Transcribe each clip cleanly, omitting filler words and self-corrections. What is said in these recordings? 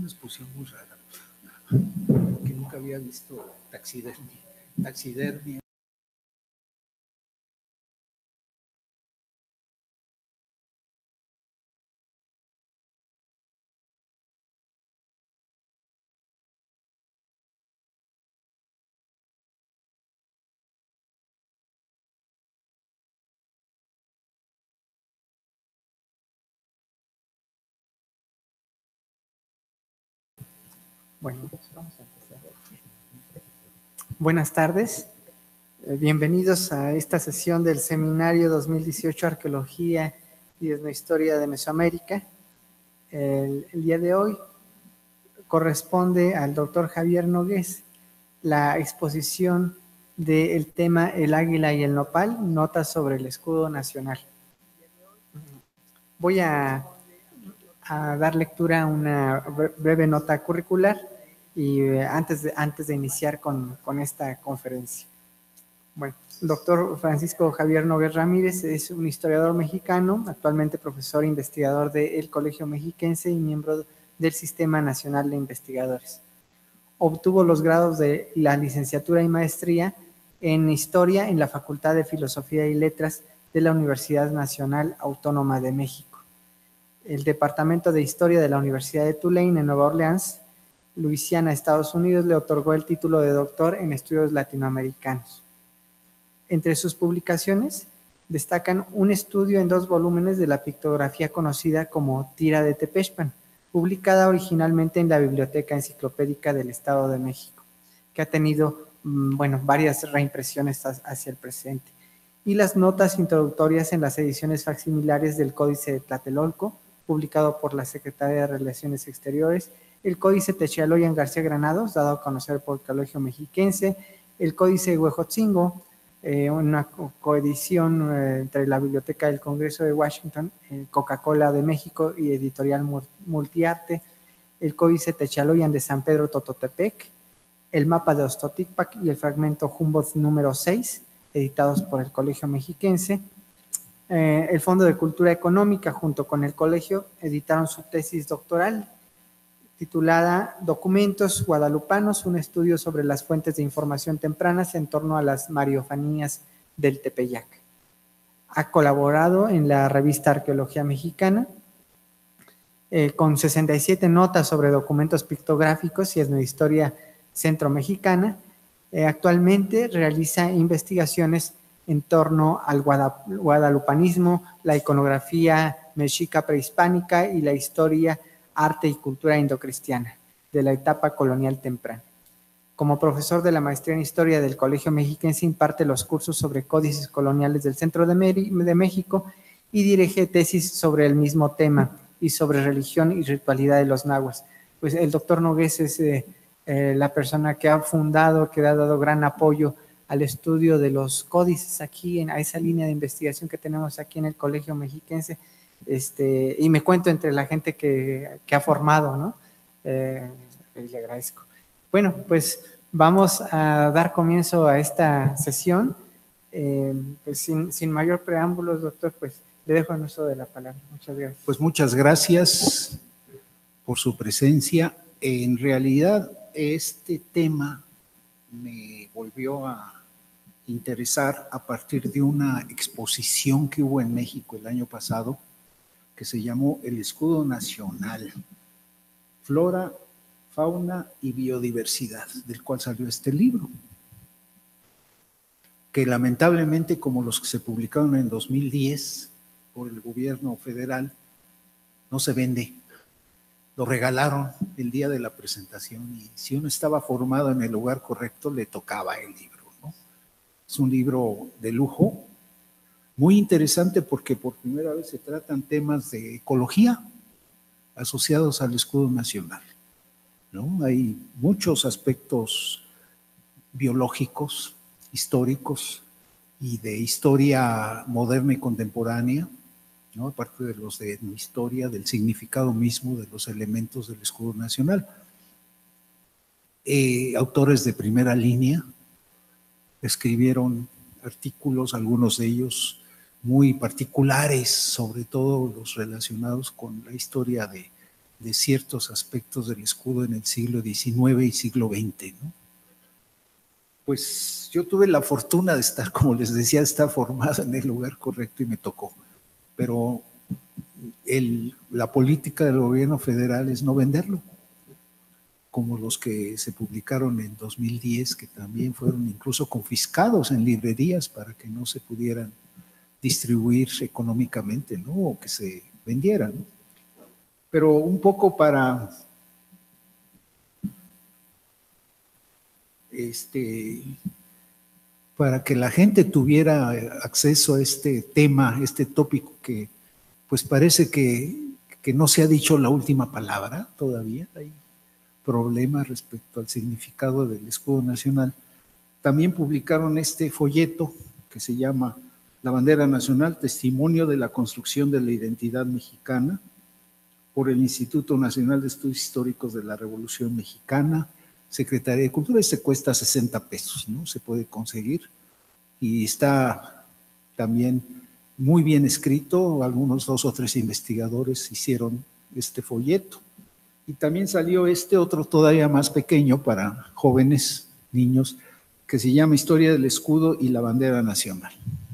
exposición muy rara, que nunca había visto taxidermia. Taxidermia. Bueno, vamos a empezar. Buenas tardes, bienvenidos a esta sesión del Seminario 2018 Arqueología y Etnohistoria de Mesoamérica. El día de hoy corresponde al doctor Javier Nogués la exposición del tema El águila y el nopal, notas sobre el escudo nacional. Voy a dar lectura a una breve nota curricular y antes de iniciar con esta conferencia. Bueno, el doctor Francisco Javier Nogués Ramírez es un historiador mexicano, actualmente profesor e investigador del Colegio Mexiquense y miembro del Sistema Nacional de Investigadores. Obtuvo los grados de la licenciatura y maestría en Historia en la Facultad de Filosofía y Letras de la Universidad Nacional Autónoma de México. El Departamento de Historia de la Universidad de Tulane en Nueva Orleans, Luisiana, Estados Unidos, le otorgó el título de doctor en estudios latinoamericanos. Entre sus publicaciones destacan un estudio en 2 volúmenes de la pictografía conocida como Tira de Tepexpan, publicada originalmente en la Biblioteca Enciclopédica del Estado de México, que ha tenido varias reimpresiones hacia el presente, y las notas introductorias en las ediciones facsimilares del Códice de Tlatelolco, publicado por la Secretaría de Relaciones Exteriores, el Códice Texealoyan García Granados, dado a conocer por el Colegio Mexiquense, el Códice Huejotzingo, una coedición entre la Biblioteca del Congreso de Washington, Coca-Cola de México y Editorial Multiarte, el Códice Texealoyan de San Pedro Tototepec, el Mapa de Ostoticpac y el fragmento Humboldt número 6, editados por el Colegio Mexiquense. El Fondo de Cultura Económica, junto con el colegio, editaron su tesis doctoral titulada Documentos Guadalupanos, un estudio sobre las fuentes de información tempranas en torno a las mariofanías del Tepeyac. Ha colaborado en la revista Arqueología Mexicana, con 67 notas sobre documentos pictográficos y etnohistoria centro-mexicana. Actualmente realiza investigaciones en torno al guadalupanismo, la iconografía mexica prehispánica y la historia, arte y cultura indocristiana de la etapa colonial temprana. Como profesor de la maestría en historia del Colegio Mexiquense, imparte los cursos sobre códices coloniales del centro de México y dirige tesis sobre el mismo tema y sobre religión y ritualidad de los nahuas. Pues el doctor Nogués es la persona que ha fundado, que ha dado gran apoyo al estudio de los códices aquí, a esa línea de investigación que tenemos aquí en el Colegio Mexiquense, y me cuento entre la gente que ha formado, ¿no? Le agradezco. Bueno, pues vamos a dar comienzo a esta sesión. Pues sin mayor preámbulos, doctor, pues le dejo el uso de la palabra. Muchas gracias. Pues muchas gracias por su presencia. En realidad, este tema me volvió a interesar a partir de una exposición que hubo en México el año pasado, que se llamó El Escudo Nacional, Flora, Fauna y Biodiversidad, del cual salió este libro, que lamentablemente, como los que se publicaron en 2010 por el gobierno federal, no se vende. Lo regalaron el día de la presentación y si uno estaba formado en el lugar correcto, le tocaba el libro, ¿no? Es un libro de lujo, muy interesante porque por primera vez se tratan temas de ecología asociados al escudo nacional, ¿no? Hay muchos aspectos biológicos, históricos y de historia moderna y contemporánea, ¿no? Aparte de los de historia, del significado mismo de los elementos del escudo nacional. Autores de primera línea escribieron artículos, algunos de ellos muy particulares, sobre todo los relacionados con la historia de de ciertos aspectos del escudo en el siglo XIX y siglo XX, ¿no? Pues yo tuve la fortuna de estar, como les decía, estar formado en el lugar correcto y me tocó, pero la política del gobierno federal es no venderlo, como los que se publicaron en 2010, que también fueron incluso confiscados en librerías para que no se pudieran distribuir económicamente, ¿no? O que se vendieran, ¿no? Pero un poco para que la gente tuviera acceso a este tema, este tópico que pues parece que no se ha dicho la última palabra todavía, hay problemas respecto al significado del escudo nacional. También publicaron este folleto que se llama La bandera nacional, testimonio de la construcción de la identidad mexicana, por el Instituto Nacional de Estudios Históricos de la Revolución Mexicana, Secretaría de Cultura. Este cuesta 60 pesos, ¿no? Se puede conseguir y está también muy bien escrito. Algunos 2 o 3 investigadores hicieron este folleto. Y también salió este otro todavía más pequeño para jóvenes, niños, que se llama Historia del Escudo y la Bandera Nacional.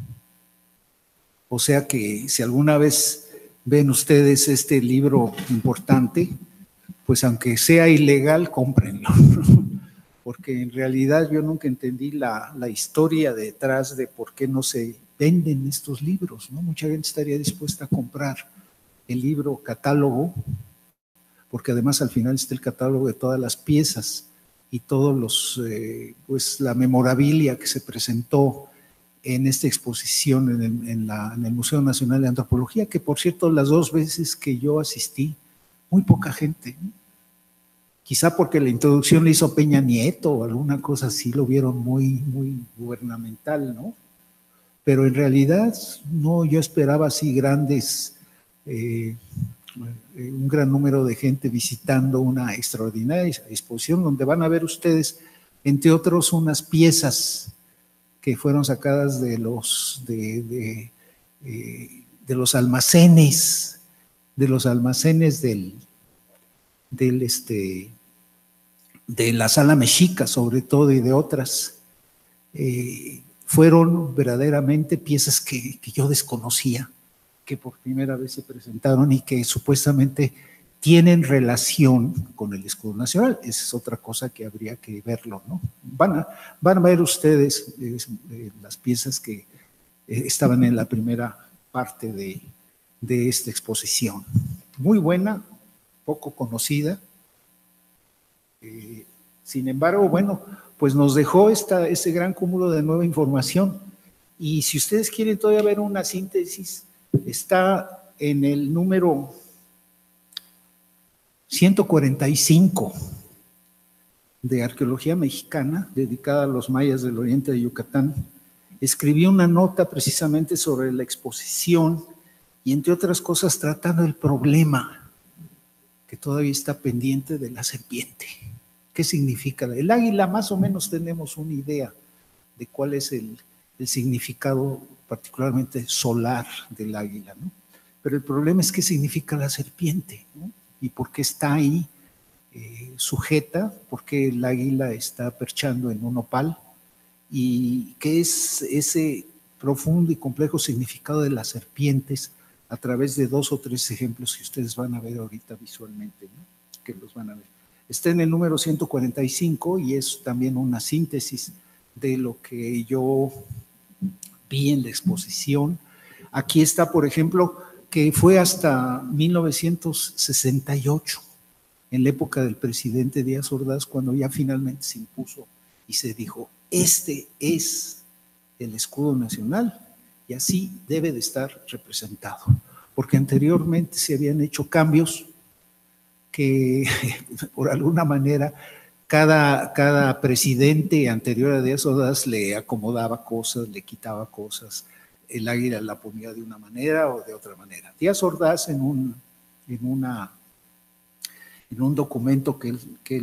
O sea que si alguna vez ven ustedes este libro importante, pues aunque sea ilegal, cómprenlo, porque en realidad yo nunca entendí la historia detrás de por qué no se venden estos libros, ¿no? Mucha gente estaría dispuesta a comprar el libro catálogo, porque además al final está el catálogo de todas las piezas y todos los, pues la memorabilia que se presentó en esta exposición en el Museo Nacional de Antropología, que por cierto las 2 veces que yo asistí, muy poca gente, ¿no? Quizá porque la introducción la hizo Peña Nieto o alguna cosa así, lo vieron muy gubernamental, ¿no? Pero en realidad no, yo esperaba así grandes, un gran número de gente visitando una extraordinaria exposición donde van a ver ustedes, entre otros, unas piezas que fueron sacadas de los almacenes, de la Sala Mexica, sobre todo, y de otras. Fueron verdaderamente piezas que yo desconocía, que por primera vez se presentaron y que supuestamente tienen relación con el escudo nacional. Esa es otra cosa que habría que verlo, ¿no? Van a ver ustedes las piezas que estaban en la primera parte de esta exposición. Muy buena, poco conocida. Sin embargo, bueno, pues nos dejó ese gran cúmulo de nueva información. Y si ustedes quieren todavía ver una síntesis, está en el número 145 de Arqueología Mexicana, dedicada a los mayas del oriente de Yucatán. Escribió una nota precisamente sobre la exposición y, entre otras cosas, tratando el problema que todavía está pendiente de la serpiente. ¿Qué significa? El águila, más o menos tenemos una idea de cuál es el significado particularmente solar del águila, ¿no? Pero el problema es qué significa la serpiente, ¿no? Y por qué está ahí sujeta, por qué el águila está perchando en un opal, y qué es ese profundo y complejo significado de las serpientes a través de 2 o 3 ejemplos que ustedes van a ver ahorita visualmente, ¿no? Que los van a ver. Está en el número 145 y es también una síntesis de lo que yo vi en la exposición. Aquí está, por ejemplo, que fue hasta 1968, en la época del presidente Díaz Ordaz, cuando ya finalmente se impuso y se dijo, este es el escudo nacional y así debe de estar representado, porque anteriormente se habían hecho cambios que por alguna manera cada presidente anterior a Díaz Ordaz le acomodaba cosas, le quitaba cosas, el águila la ponía de una manera o de otra manera. Díaz Ordaz en un documento que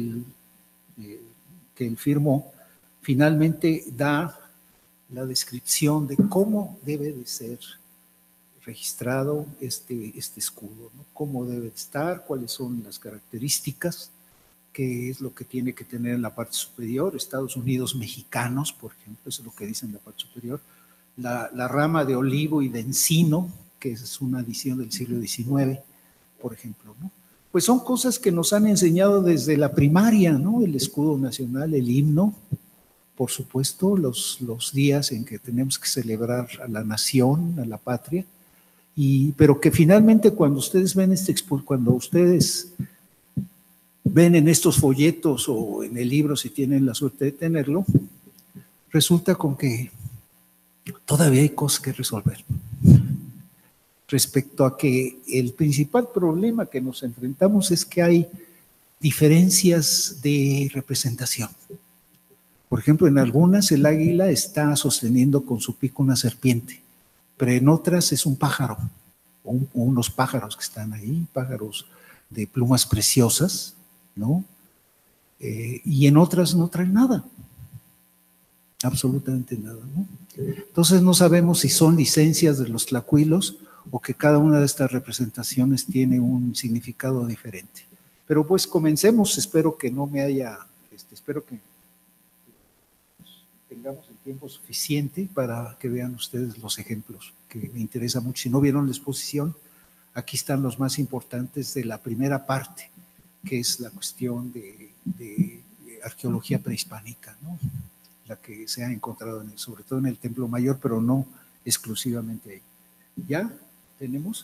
él firmó, finalmente da la descripción de cómo debe de ser registrado este escudo, ¿no? Cómo debe estar, cuáles son las características, qué es lo que tiene que tener en la parte superior, Estados Unidos mexicanos, por ejemplo, eso es lo que dice en la parte superior, la rama de olivo y de encino, que es una adición del siglo XIX, por ejemplo, ¿no? Pues son cosas que nos han enseñado desde la primaria, ¿no? El escudo nacional, el himno, por supuesto, los días en que tenemos que celebrar a la nación, a la patria, pero que finalmente cuando ustedes ven cuando ustedes ven en estos folletos o en el libro, si tienen la suerte de tenerlo, resulta con que todavía hay cosas que resolver. Respecto a que el principal problema que nos enfrentamos es que hay diferencias de representación. Por ejemplo, en algunas el águila está sosteniendo con su pico una serpiente, pero en otras es un pájaro, o unos pájaros que están ahí, pájaros de plumas preciosas, ¿no? Y en otras no traen nada, absolutamente nada, ¿no? Entonces no sabemos si son licencias de los tlacuilos o que cada una de estas representaciones tiene un significado diferente. Pero pues comencemos, espero que no me haya, espero que tengamos el tiempo suficiente para que vean ustedes los ejemplos, que me interesa mucho. Si no vieron la exposición, aquí están los más importantes de la primera parte, que es la cuestión de arqueología prehispánica, ¿no? La que se ha encontrado, sobre todo en el Templo Mayor, pero no exclusivamente ahí. ¿Ya tenemos?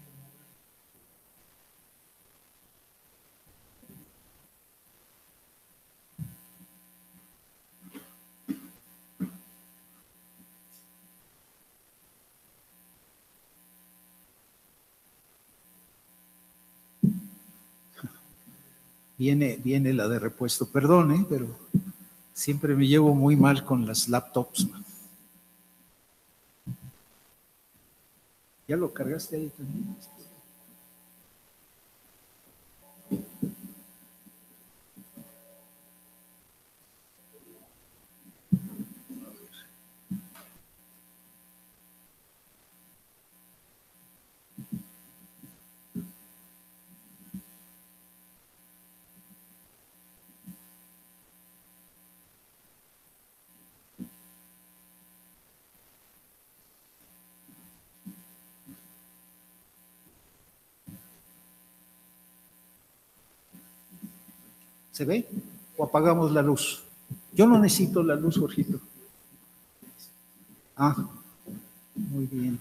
Viene la de repuesto, perdone, pero siempre me llevo muy mal con las laptops. ¿Ya lo cargaste ahí también? ¿Se ve? ¿O apagamos la luz? Yo no necesito la luz, Jorgito. Ah, muy bien.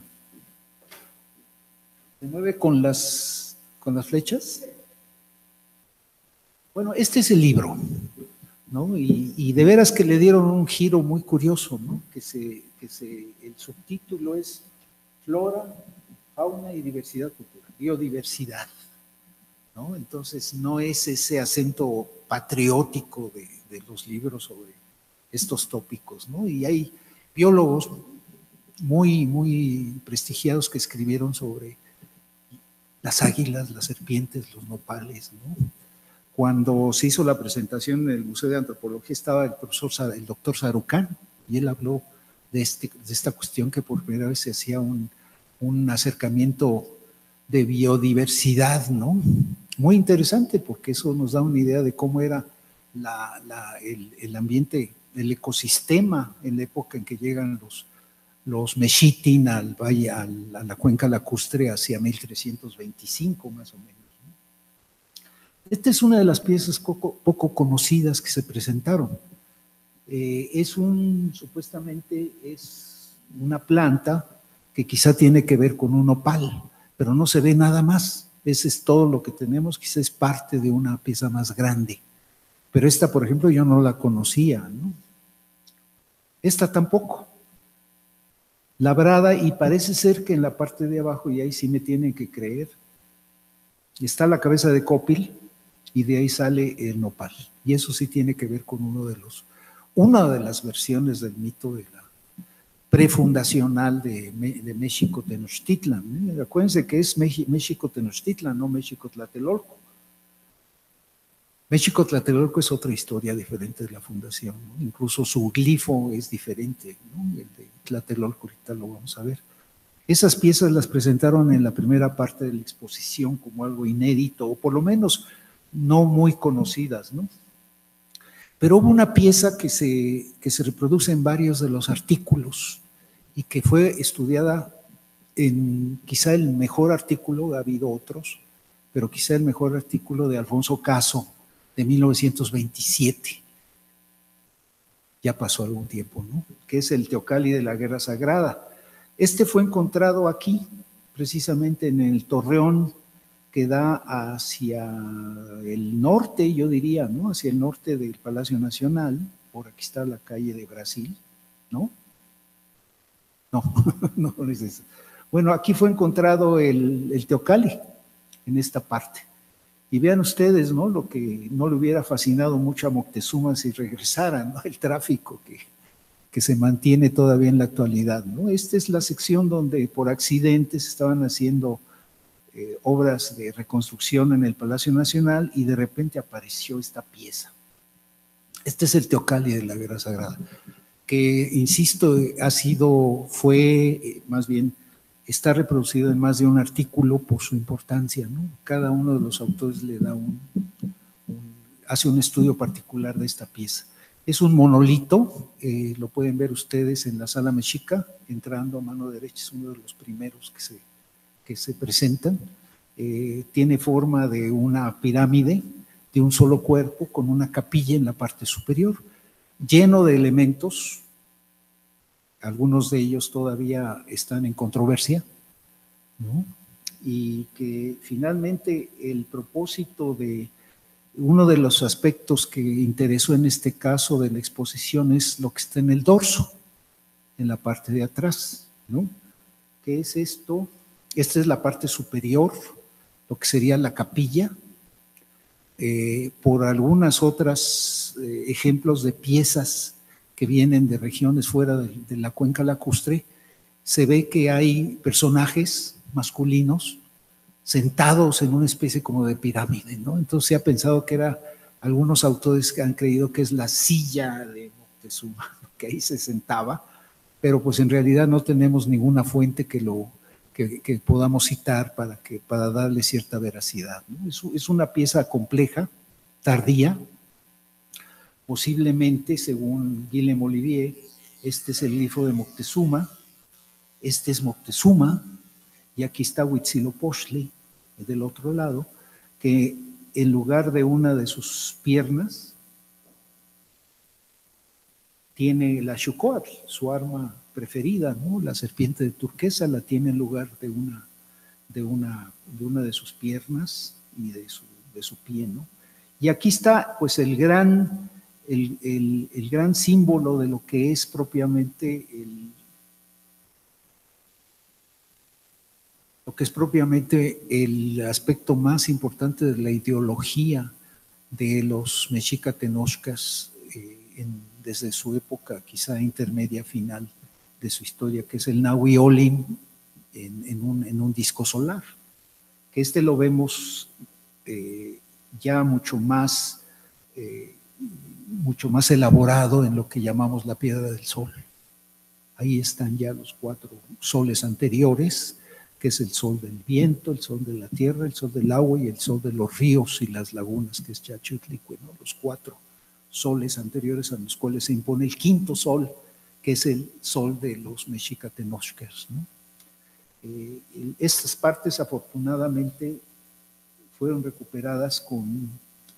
¿Se mueve con las flechas? Bueno, este es el libro, ¿no? Y de veras que le dieron un giro muy curioso, ¿no? El subtítulo es Flora, Fauna y Diversidad Cultural, biodiversidad, ¿no? Entonces no es ese acento patriótico de los libros sobre estos tópicos, ¿no? Y hay biólogos muy prestigiados que escribieron sobre las águilas, las serpientes, los nopales, ¿no? Cuando se hizo la presentación en el Museo de Antropología estaba el doctor Sarucán, y él habló de esta cuestión que por primera vez se hacía un acercamiento de biodiversidad, ¿no? Muy interesante, porque eso nos da una idea de cómo era el ambiente, el ecosistema en la época en que llegan los Mexitin al valle, a la cuenca lacustre hacia 1325 más o menos. Esta es una de las piezas poco conocidas que se presentaron. Supuestamente es una planta que quizá tiene que ver con un nopal, pero no se ve nada más. Ese es todo lo que tenemos, quizá es parte de una pieza más grande. Pero esta, por ejemplo, yo no la conocía, ¿no? Esta tampoco. Labrada, y parece ser que en la parte de abajo, y ahí sí me tienen que creer, está la cabeza de cópil, y de ahí sale el nopal. Y eso sí tiene que ver con una de las versiones del mito de la prefundacional de México Tenochtitlan, ¿eh? Acuérdense que es México Tenochtitlan, no México Tlatelolco. México Tlatelolco es otra historia diferente de la fundación, ¿no? Incluso su glifo es diferente, ¿no? El de Tlatelolco ahorita lo vamos a ver. Esas piezas las presentaron en la primera parte de la exposición como algo inédito, o por lo menos no muy conocidas, ¿no? Pero hubo una pieza que se reproduce en varios de los artículos y que fue estudiada en quizá el mejor artículo, ha habido otros, pero quizá el mejor artículo de Alfonso Caso de 1927. Ya pasó algún tiempo, ¿no? Que es el Teocalli de la Guerra Sagrada. Este fue encontrado aquí, precisamente en el torreón que da hacia el norte, yo diría, ¿no? Hacia el norte del Palacio Nacional. Por aquí está la calle de Brasil, ¿no? No, no es eso. Bueno, aquí fue encontrado el Teocalli, en esta parte. Y vean ustedes, ¿no? Lo que no le hubiera fascinado mucho a Moctezuma si regresara, ¿no? El tráfico que se mantiene todavía en la actualidad, ¿no? Esta es la sección donde por accidentes estaban haciendo obras de reconstrucción en el Palacio Nacional y de repente apareció esta pieza. Este es el Teocalli de la Guerra Sagrada, que, insisto, más bien, está reproducido en más de un artículo por su importancia, ¿no? Cada uno de los autores le da hace un estudio particular de esta pieza. Es un monolito, lo pueden ver ustedes en la Sala Mexica, entrando a mano derecha, es uno de los primeros que se presentan. Tiene forma de una pirámide de un solo cuerpo con una capilla en la parte superior, lleno de elementos. Algunos de ellos todavía están en controversia, ¿no? Y que finalmente el propósito de uno de los aspectos que interesó en este caso de la exposición es lo que está en el dorso, en la parte de atrás, ¿no? ¿Qué es esto? Esta es la parte superior, lo que sería la capilla. Por algunas otras ejemplos de piezas que vienen de regiones fuera de la cuenca lacustre, se ve que hay personajes masculinos sentados en una especie como de pirámide, ¿no? Entonces se ha pensado que algunos autores que han creído que es la silla de Moctezuma, que ahí se sentaba, pero pues en realidad no tenemos ninguna fuente que podamos citar para darle cierta veracidad, ¿no? Es una pieza compleja, tardía. Posiblemente, según Guillem Olivier, este es el glifo de Moctezuma, este es Moctezuma, y aquí está Huitzilopochtli del otro lado, que en lugar de una de sus piernas tiene la Xucoatl, su arma preferida, ¿no? La serpiente de turquesa la tiene en lugar de una de sus piernas y de su pie, ¿no? Y aquí está, pues, el gran símbolo de lo que es propiamente el aspecto más importante de la ideología de los mexica tenochcas desde su época quizá intermedia final de su historia, que es el Nahui Olin en un disco solar, que lo vemos ya mucho más elaborado en lo que llamamos la piedra del sol. Ahí están ya los 4 soles anteriores, que es el sol del viento, el sol de la tierra, el sol del agua y el sol de los ríos y las lagunas, que es Chachutlicue, ¿no? Los 4 soles anteriores a los cuales se impone el 5.º sol, que es el sol de los mexica tenochcas, ¿no? Estas partes afortunadamente fueron recuperadas con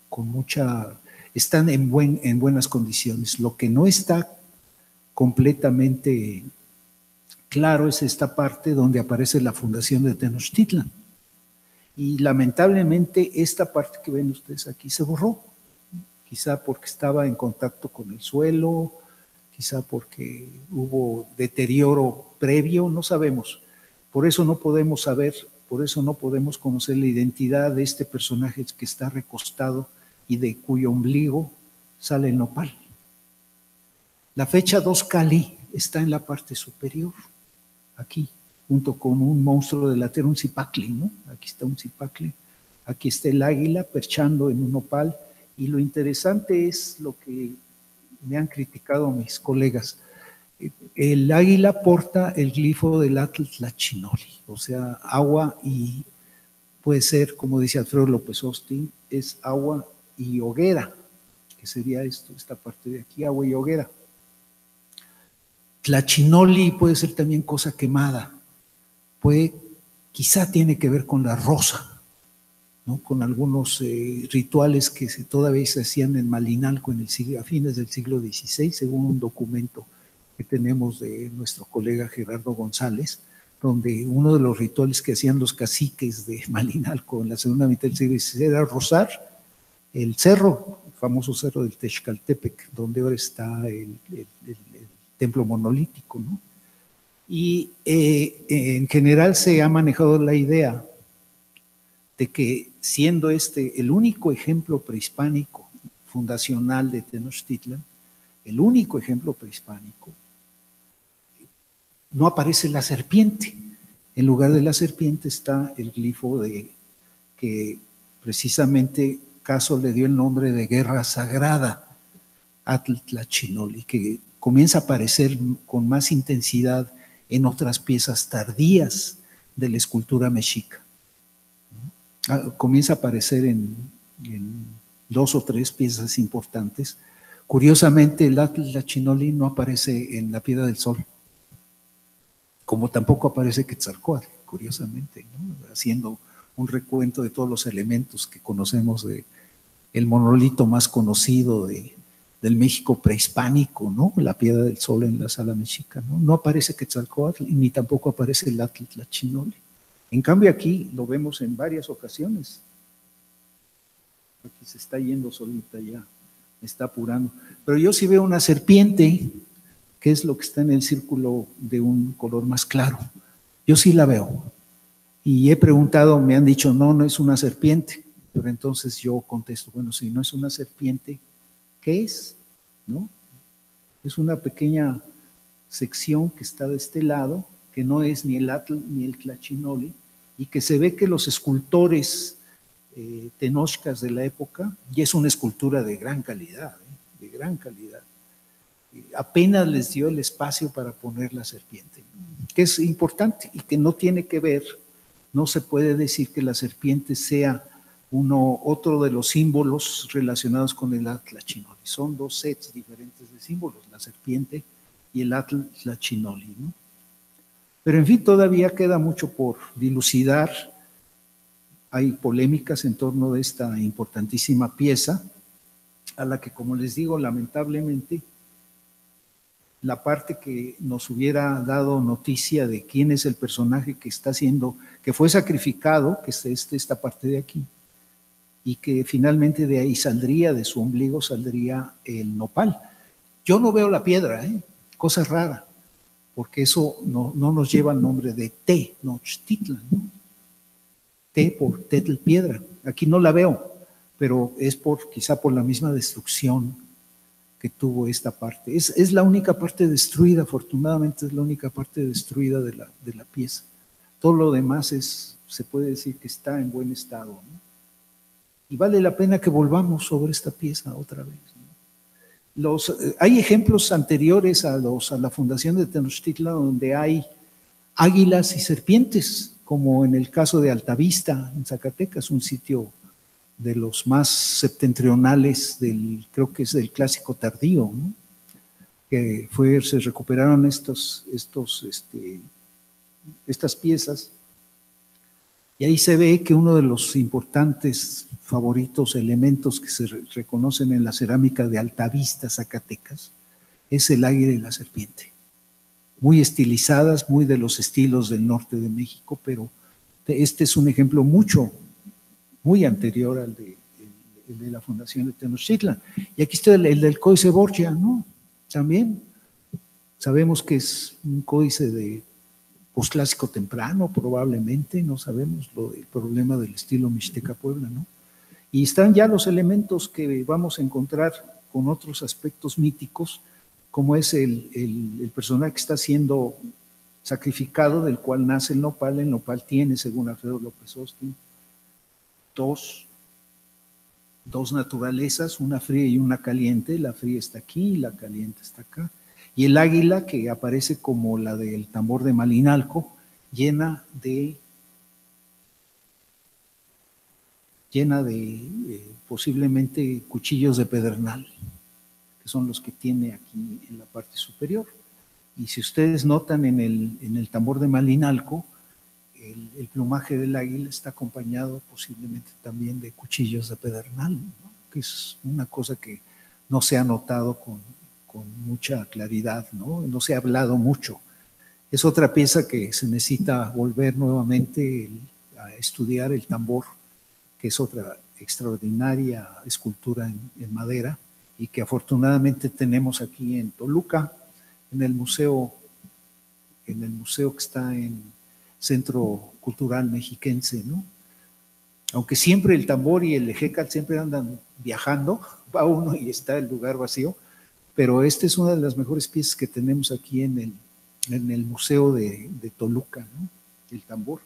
están en buenas condiciones. Lo que no está completamente claro es esta parte donde aparece la fundación de Tenochtitlan. Y lamentablemente esta parte que ven ustedes aquí se borró, quizá porque estaba en contacto con el suelo, quizá porque hubo deterioro previo, no sabemos. Por eso no podemos conocer la identidad de este personaje que está recostado y de cuyo ombligo sale el nopal. La fecha 2 Cali está en la parte superior, aquí, junto con un monstruo de la tierra, un cipacli, ¿no? Aquí está un cipacli, aquí está el águila perchando en un nopal, y lo interesante es lo que me han criticado mis colegas, El águila porta el glifo del Atl Tlachinoli, o sea, agua y puede ser, como dice Alfredo López Austin, es agua y hoguera, que sería esto, esta parte de aquí, agua y hoguera. Tlachinoli puede ser también cosa quemada, quizá tiene que ver con la rosa, ¿no? Con algunos rituales que todavía se hacían en Malinalco a fines del siglo XVI, según un documento que tenemos de nuestro colega Gerardo González, donde uno de los rituales que hacían los caciques de Malinalco en la segunda mitad del siglo XVI era rozar el cerro, el famoso cerro del Texcaltepec, donde ahora está el templo monolítico, ¿no? Y en general se ha manejado la idea de que siendo este el único ejemplo prehispánico fundacional de Tenochtitlan, el único ejemplo prehispánico, no aparece la serpiente. En lugar de la serpiente está el glifo que precisamente Caso le dio el nombre de guerra sagrada, Atl Tlachinoli, que comienza a aparecer con más intensidad en otras piezas tardías de la escultura mexica. Comienza a aparecer en 2 o 3 piezas importantes. Curiosamente, el Atl Tlachinoli no aparece en la Piedra del Sol, como tampoco aparece Quetzalcóatl, curiosamente, ¿no? Haciendo un recuento de todos los elementos que conocemos de el monolito más conocido del México prehispánico, ¿no? La Piedra del Sol en la Sala Mexica, ¿no? No aparece Quetzalcóatl ni tampoco aparece el Atl Tlachinoli. En cambio aquí lo vemos en varias ocasiones. Aquí se está yendo solita ya, me está apurando. Pero yo sí veo una serpiente, que es lo que está en el círculo de un color más claro. Yo sí la veo. Y he preguntado, me han dicho, no es una serpiente. Pero entonces yo contesto, bueno, si no es una serpiente, ¿qué es? ¿No? Es una pequeña sección que está de este lado, que no es ni el Atl ni el Tlachinoli, y que se ve que los escultores tenochcas de la época, y es una escultura de gran calidad, apenas les dio el espacio para poner la serpiente, que es importante y que no tiene que ver, no se puede decir que la serpiente sea otro de los símbolos relacionados con el Atl Tlachinoli. Son 2 sets diferentes de símbolos, la serpiente y el Atl Tlachinoli, ¿no? Pero en fin, todavía queda mucho por dilucidar. Hay polémicas en torno de esta importantísima pieza, a la que, como les digo, lamentablemente, la parte que nos hubiera dado noticia de quién es el personaje que fue sacrificado, que es esta parte de aquí, y que finalmente de ahí saldría, de su ombligo saldría el nopal. Yo no veo la piedra, cosa rara, porque eso no nos lleva al nombre de Tenochtitlan, ¿no? T por Tetl, piedra. Aquí no la veo, pero es quizá por la misma destrucción que tuvo esta parte. Es la única parte destruida, afortunadamente es la única parte destruida de la pieza. Todo lo demás se puede decir que está en buen estado, ¿no? Y vale la pena que volvamos sobre esta pieza otra vez, ¿no? Hay ejemplos anteriores a la fundación de Tenochtitlan donde hay águilas y serpientes, como en el caso de Altavista, en Zacatecas, un sitio de los más septentrionales creo que es del clásico tardío, ¿no? Que se recuperaron estas piezas, y ahí se ve que uno de los importantes favoritos elementos que se reconocen en la cerámica de Altavista, Zacatecas, es el águila y la serpiente. Muy estilizadas, muy de los estilos del norte de México, pero este es un ejemplo muy anterior al de la fundación de Tenochtitlan. Y aquí está el del Códice Borgia, ¿no? También sabemos que es un códice de posclásico temprano, probablemente, no sabemos el problema del estilo Mixteca Puebla, ¿no? Y están ya los elementos que vamos a encontrar con otros aspectos míticos, como es el personaje que está siendo sacrificado, del cual nace el nopal. El nopal tiene, según Alfredo López Austin, dos naturalezas, una fría y una caliente. La fría está aquí y la caliente está acá. Y el águila, que aparece como la del tambor de Malinalco, llena de posiblemente cuchillos de pedernal, que son los que tiene aquí en la parte superior. Y si ustedes notan en el tambor de Malinalco, el plumaje del águila está acompañado posiblemente también de cuchillos de pedernal, ¿no? Que es una cosa que no se ha notado con mucha claridad, no se ha hablado mucho. Es otra pieza que se necesita volver nuevamente a estudiar, el tambor, que es otra extraordinaria escultura en madera y que afortunadamente tenemos aquí en Toluca, en el museo que está en Centro Cultural Mexiquense, ¿no? Aunque siempre el tambor y el ejecal siempre andan viajando, va uno y está el lugar vacío, pero esta es una de las mejores piezas que tenemos aquí en el Museo de Toluca, ¿no? El tambor.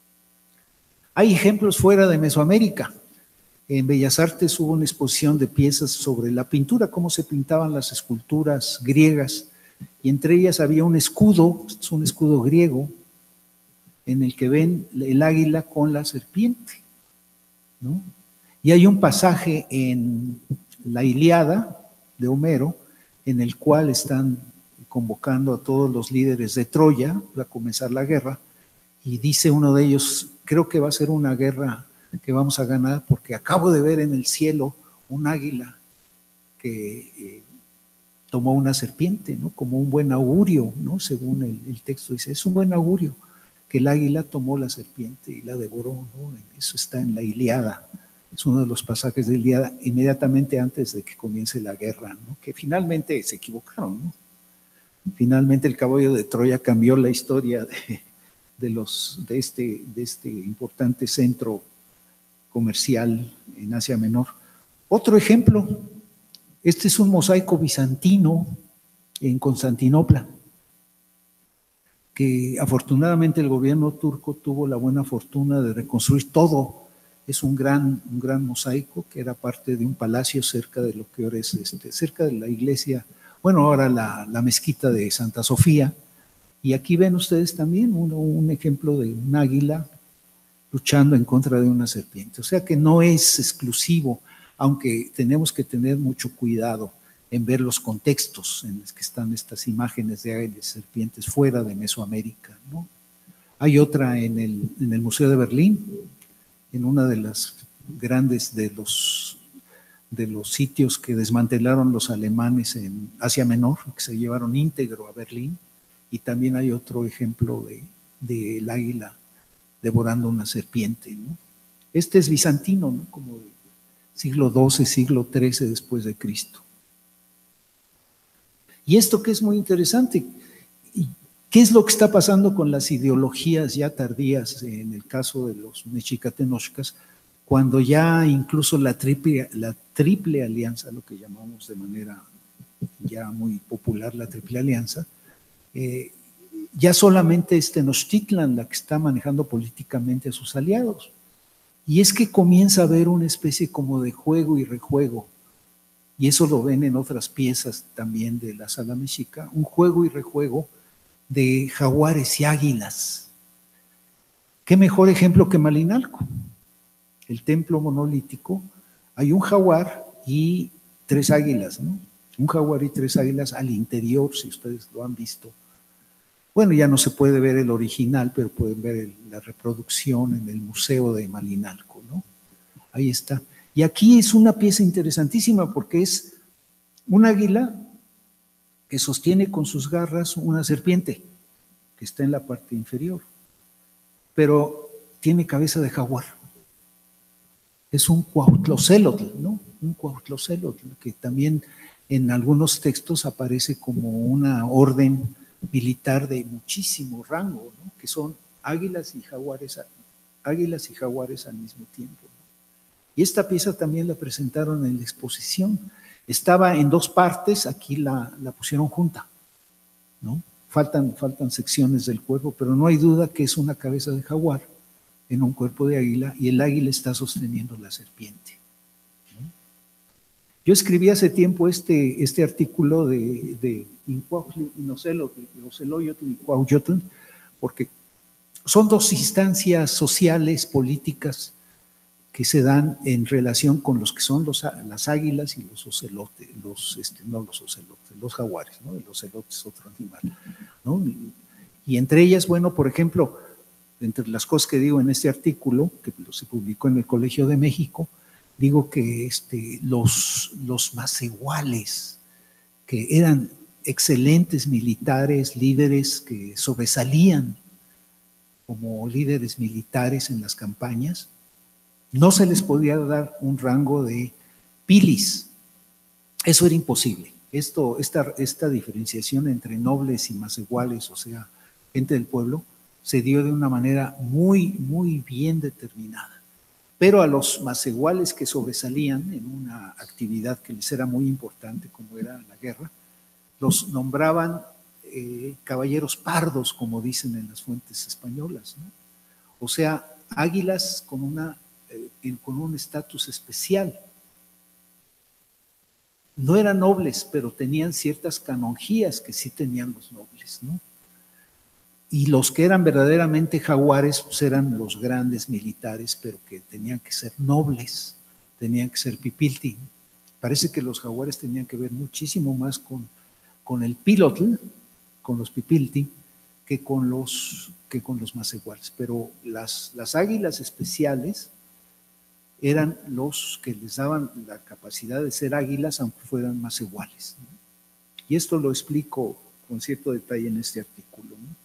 Hay ejemplos fuera de Mesoamérica. En Bellas Artes hubo una exposición de piezas sobre la pintura, cómo se pintaban las esculturas griegas, y entre ellas había un escudo, es un escudo griego, en el que ven el águila con la serpiente, ¿no? Y hay un pasaje en la Ilíada de Homero, en el cual están convocando a todos los líderes de Troya para comenzar la guerra, y dice uno de ellos: creo que va a ser una guerra que vamos a ganar porque acabo de ver en el cielo un águila que tomó una serpiente, ¿no? Como un buen augurio, ¿no? Según el texto dice, es un buen augurio que el águila tomó la serpiente y la devoró, ¿no? Eso está en la Ilíada. Es uno de los pasajes de la Ilíada, inmediatamente antes de que comience la guerra, ¿no? Que finalmente se equivocaron, ¿no? Finalmente el caballo de Troya cambió la historia de este importante centro comercial en Asia Menor. Otro ejemplo, este es un mosaico bizantino en Constantinopla, que afortunadamente el gobierno turco tuvo la buena fortuna de reconstruir todo. Es un gran mosaico que era parte de un palacio cerca de lo que ahora es cerca de la iglesia, bueno, ahora la mezquita de Santa Sofía. Y aquí ven ustedes también un ejemplo de un águila luchando en contra de una serpiente. O sea que no es exclusivo, aunque tenemos que tener mucho cuidado en ver los contextos en los que están estas imágenes de águilas y serpientes fuera de Mesoamérica, ¿no? Hay otra en el Museo de Berlín, en una de las grandes de los sitios que desmantelaron los alemanes en Asia Menor, que se llevaron íntegro a Berlín, y también hay otro ejemplo del águila devorando una serpiente, ¿no? Este es bizantino, ¿no? Como siglo XII, siglo XIII después de Cristo. Y esto que es muy interesante, ¿qué es lo que está pasando con las ideologías ya tardías en el caso de los mexicatenochcas, cuando ya incluso la triple alianza, lo que llamamos de manera ya muy popular la triple alianza, ya solamente es Tenochtitlan la que está manejando políticamente a sus aliados? Y es que comienza a haber una especie como de juego y rejuego, y eso lo ven en otras piezas también de la sala mexica, un juego y rejuego de jaguares y águilas. ¿Qué mejor ejemplo que Malinalco? El templo monolítico, hay un jaguar y 3 águilas, ¿no? Un jaguar y 3 águilas al interior, si ustedes lo han visto. Bueno, ya no se puede ver el original, pero pueden ver la reproducción en el Museo de Malinalco, ¿no? Ahí está. Y aquí es una pieza interesantísima porque es un águila que sostiene con sus garras una serpiente que está en la parte inferior, pero tiene cabeza de jaguar. Es un cuauhtlocélotl, ¿no? Un cuauhtlocélotl que también en algunos textos aparece como una orden militar de muchísimo rango, ¿no? Que son águilas y jaguares al mismo tiempo, ¿no? Y esta pieza también la presentaron en la exposición. Estaba en 2 partes, aquí la pusieron junta, ¿no? Faltan secciones del cuerpo, pero no hay duda que es una cabeza de jaguar en un cuerpo de águila, y el águila está sosteniendo la serpiente, ¿no? Yo escribí hace tiempo este artículo de Incuautli, Oceloyotl y Cuauyotl, porque son dos instancias sociales, políticas, que se dan en relación con los que son las águilas y los ocelotes, los jaguares, ¿no? El ocelote es otro animal, ¿no? Y entre ellas, bueno, por ejemplo, entre las cosas que digo en este artículo, que se publicó en el Colegio de México, digo que los macehuales, que eran excelentes militares, líderes que sobresalían como líderes militares en las campañas, no se les podía dar un rango de pilis. Eso era imposible. Esta diferenciación entre nobles y macehuales, o sea, gente del pueblo, se dio de una manera muy, muy bien determinada. Pero a los macehuales que sobresalían en una actividad que les era muy importante, como era la guerra, los nombraban caballeros pardos, como dicen en las fuentes españolas, ¿no? O sea, águilas con un estatus especial. No eran nobles, pero tenían ciertas canonjías que sí tenían los nobles, ¿no? Y los que eran verdaderamente jaguares, pues eran los grandes militares, pero que tenían que ser nobles, tenían que ser pipilti. Parece que los jaguares tenían que ver muchísimo más con el pilotl, con los pipilti, que con los macehuales. Pero las águilas especiales eran los que les daban la capacidad de ser águilas, aunque fueran macehuales, ¿no? Y esto lo explico con cierto detalle en este artículo, ¿no?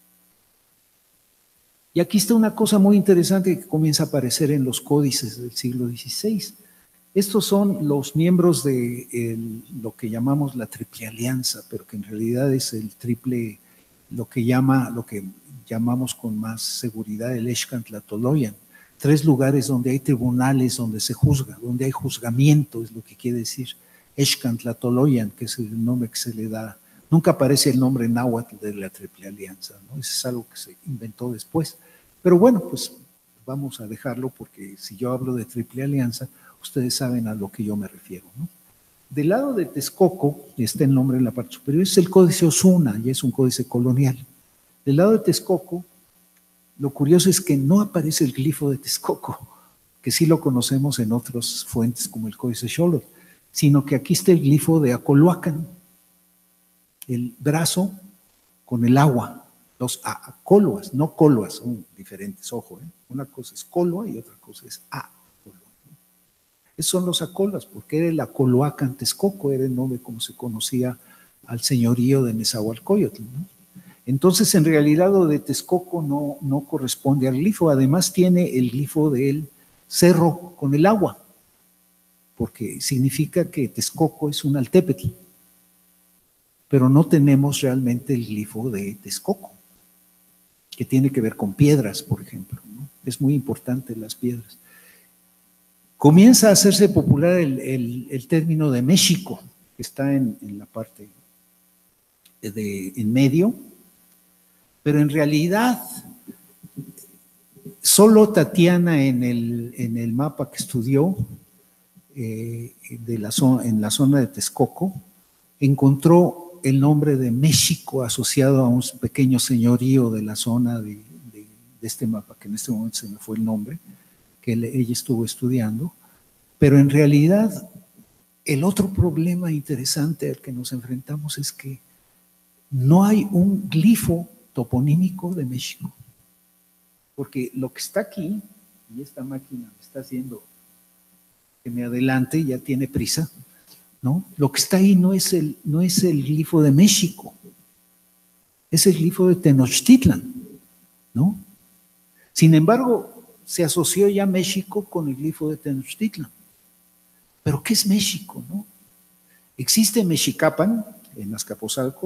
Y aquí está una cosa muy interesante que comienza a aparecer en los códices del siglo XVI. Estos son los miembros de lo que llamamos la Triple Alianza, pero que en realidad es el triple, lo que llamamos con más seguridad el Excantlatoloyan. 3 lugares donde hay tribunales, donde se juzga, donde hay juzgamiento, es lo que quiere decir Excantlatoloyan, que es el nombre que se le da. Nunca aparece el nombre náhuatl de la Triple Alianza, ¿no? Eso es algo que se inventó después. Pero bueno, pues vamos a dejarlo porque si yo hablo de Triple Alianza, ustedes saben a lo que yo me refiero, ¿no? Del lado de Texcoco, está el nombre en la parte superior, es el Códice Osuna y es un códice colonial. Del lado de Texcoco, lo curioso es que no aparece el glifo de Texcoco, que sí lo conocemos en otras fuentes como el Códice Xolotl, sino que aquí está el glifo de Acoloacan, el brazo con el agua, los acoloas, no coloas, son diferentes, ojo, ¿eh? Una cosa es coloa y otra cosa es acoloa. Esos son los acoloas, porque era el Acoloacan Texcoco, era el nombre como se conocía al señorío de Nezahualcóyotl, ¿no? Entonces, en realidad, lo de Texcoco no corresponde al glifo, además tiene el glifo del cerro con el agua, porque significa que Texcoco es un altépetl, pero no tenemos realmente el glifo de Texcoco, que tiene que ver con piedras, por ejemplo, ¿no? Es muy importante las piedras. Comienza a hacerse popular el término de México, que está en la parte en medio, pero en realidad solo Tatiana en el mapa que estudió en la zona de Texcoco encontró el nombre de México asociado a un pequeño señorío de la zona de este mapa, que en este momento se me fue el nombre, que ella estuvo estudiando, pero en realidad el otro problema interesante al que nos enfrentamos es que no hay un glifo toponímico de México, porque lo que está aquí, y esta máquina me está haciendo que me adelante, ya tiene prisa, ¿no? Lo que está ahí no es el glifo de México, es el glifo de Tenochtitlan, ¿no? Sin embargo, se asoció ya México con el glifo de Tenochtitlan. ¿Pero qué es México, no? Existe Mexicapan, en Azcapotzalco,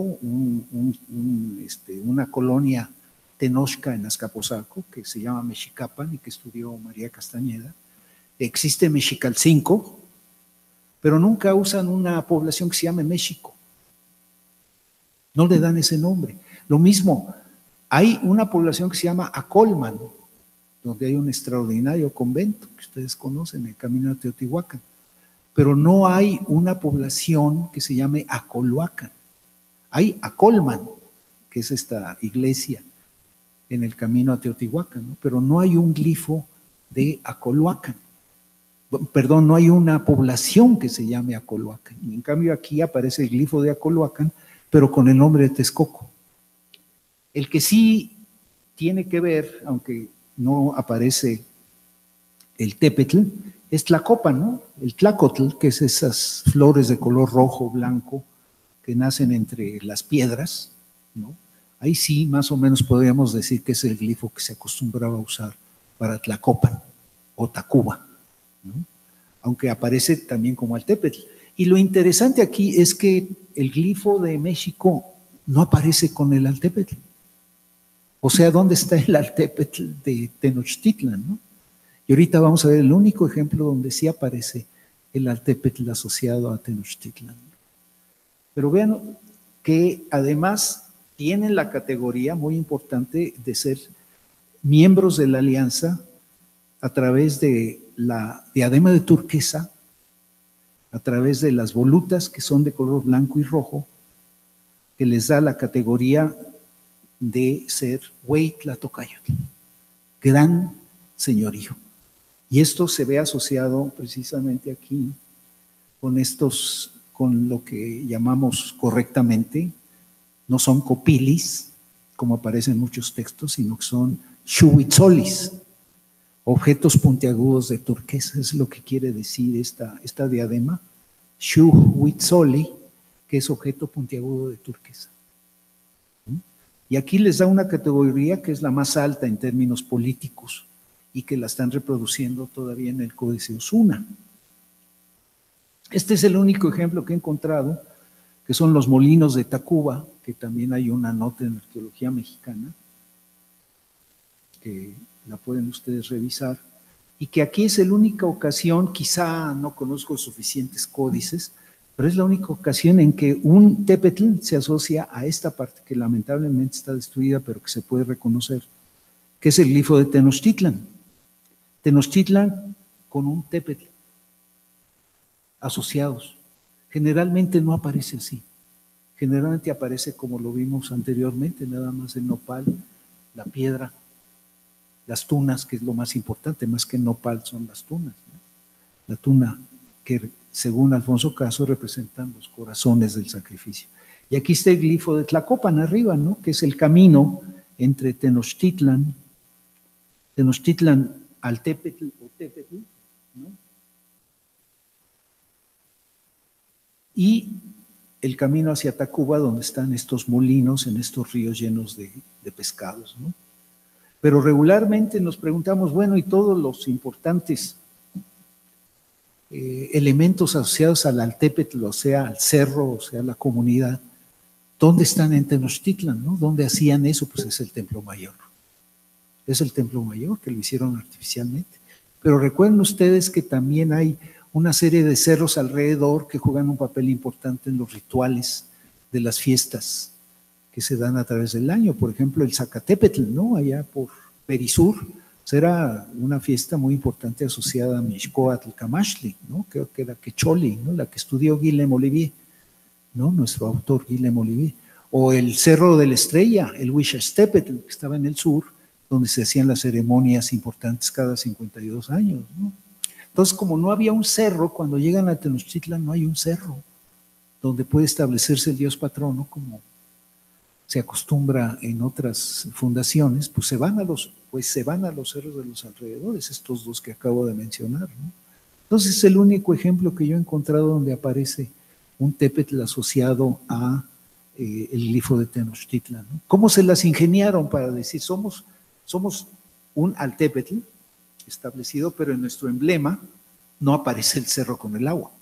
una colonia tenochca en Azcapotzalco que se llama Mexicapan y que estudió María Castañeda. Existe Mexicalcingo, pero nunca usan una población que se llame México. No le dan ese nombre. Lo mismo, hay una población que se llama Acolman, donde hay un extraordinario convento que ustedes conocen, el Camino de Teotihuacán, pero no hay una población que se llame Acoloacan. Hay Acolman, que es esta iglesia en el camino a Teotihuacán, ¿no? Pero no hay un glifo de Acoloacan. Perdón, no hay una población que se llame Acoloacan. Y en cambio aquí aparece el glifo de Acoloacan, pero con el nombre de Texcoco. El que sí tiene que ver, aunque no aparece el tépetl, es Tlacopan, ¿no? El tlacotl, que es esas flores de color rojo, blanco, que nacen entre las piedras, ¿no? Ahí sí, más o menos podríamos decir que es el glifo que se acostumbraba a usar para Tlacopan o Tacuba, ¿no? Aunque aparece también como Altépetl. Y lo interesante aquí es que el glifo de México no aparece con el Altépetl. O sea, ¿dónde está el Altépetl de Tenochtitlan, ¿no? Y ahorita vamos a ver el único ejemplo donde sí aparece el Altépetl asociado a Tenochtitlan. Pero vean que además tienen la categoría muy importante de ser miembros de la alianza a través de la diadema de turquesa, a través de las volutas que son de color blanco y rojo, que les da la categoría de ser Hueytlatocayotl, gran señorío. Y esto se ve asociado precisamente aquí con lo que llamamos correctamente, no son copilis, como aparece en muchos textos, sino que son xuhuitzolis, objetos puntiagudos de turquesa, es lo que quiere decir esta diadema, xuhuitzoli, que es objeto puntiagudo de turquesa. Y aquí les da una categoría que es la más alta en términos políticos y que la están reproduciendo todavía en el Códice Osuna. Este es el único ejemplo que he encontrado, que son los molinos de Tacuba, que también hay una nota en arqueología mexicana, que la pueden ustedes revisar, y que aquí es la única ocasión, quizá no conozco suficientes códices, pero es la única ocasión en que un tépetl se asocia a esta parte que lamentablemente está destruida, pero que se puede reconocer, que es el glifo de Tenochtitlan. Tenochtitlan con un tépetl asociados. Generalmente no aparece así. Generalmente aparece como lo vimos anteriormente, nada más el nopal, la piedra, las tunas, que es lo más importante, más que el nopal son las tunas, ¿no? La tuna que según Alfonso Caso representan los corazones del sacrificio. Y aquí está el glifo de Tlacopan arriba, ¿no? Que es el camino entre Tenochtitlan al Tépetl o Tépetl, ¿no? Y el camino hacia Tacuba, donde están estos molinos en estos ríos llenos de pescados, ¿no? Pero regularmente nos preguntamos, bueno, y todos los importantes elementos asociados al Altépetl, o sea, al cerro, o sea, a la comunidad, ¿dónde están en Tenochtitlan, no? ¿Dónde hacían eso? Pues es el Templo Mayor. Es el Templo Mayor, que lo hicieron artificialmente. Pero recuerden ustedes que también hay una serie de cerros alrededor que juegan un papel importante en los rituales de las fiestas que se dan a través del año. Por ejemplo, el Zacatépetl, ¿no? Allá por Perisur, era una fiesta muy importante asociada a Mixcoatl Camaxtli, ¿no? Creo que era Quecholi, ¿no? La que estudió Guillem Olivier, ¿no? Nuestro autor Guillem Olivier. O el Cerro de la Estrella, el Huixastépetl, que estaba en el sur, donde se hacían las ceremonias importantes cada 52 años, ¿no? Entonces, como no había un cerro, cuando llegan a Tenochtitlan no hay un cerro donde puede establecerse el dios patrono, como se acostumbra en otras fundaciones, pues se van a los cerros de los alrededores, estos dos que acabo de mencionar, ¿no? Entonces es el único ejemplo que yo he encontrado donde aparece un tépetl asociado a el glifo de Tenochtitlan, ¿no? ¿Cómo se las ingeniaron para decir somos un altépetl establecido, pero en nuestro emblema no aparece el cerro con el agua?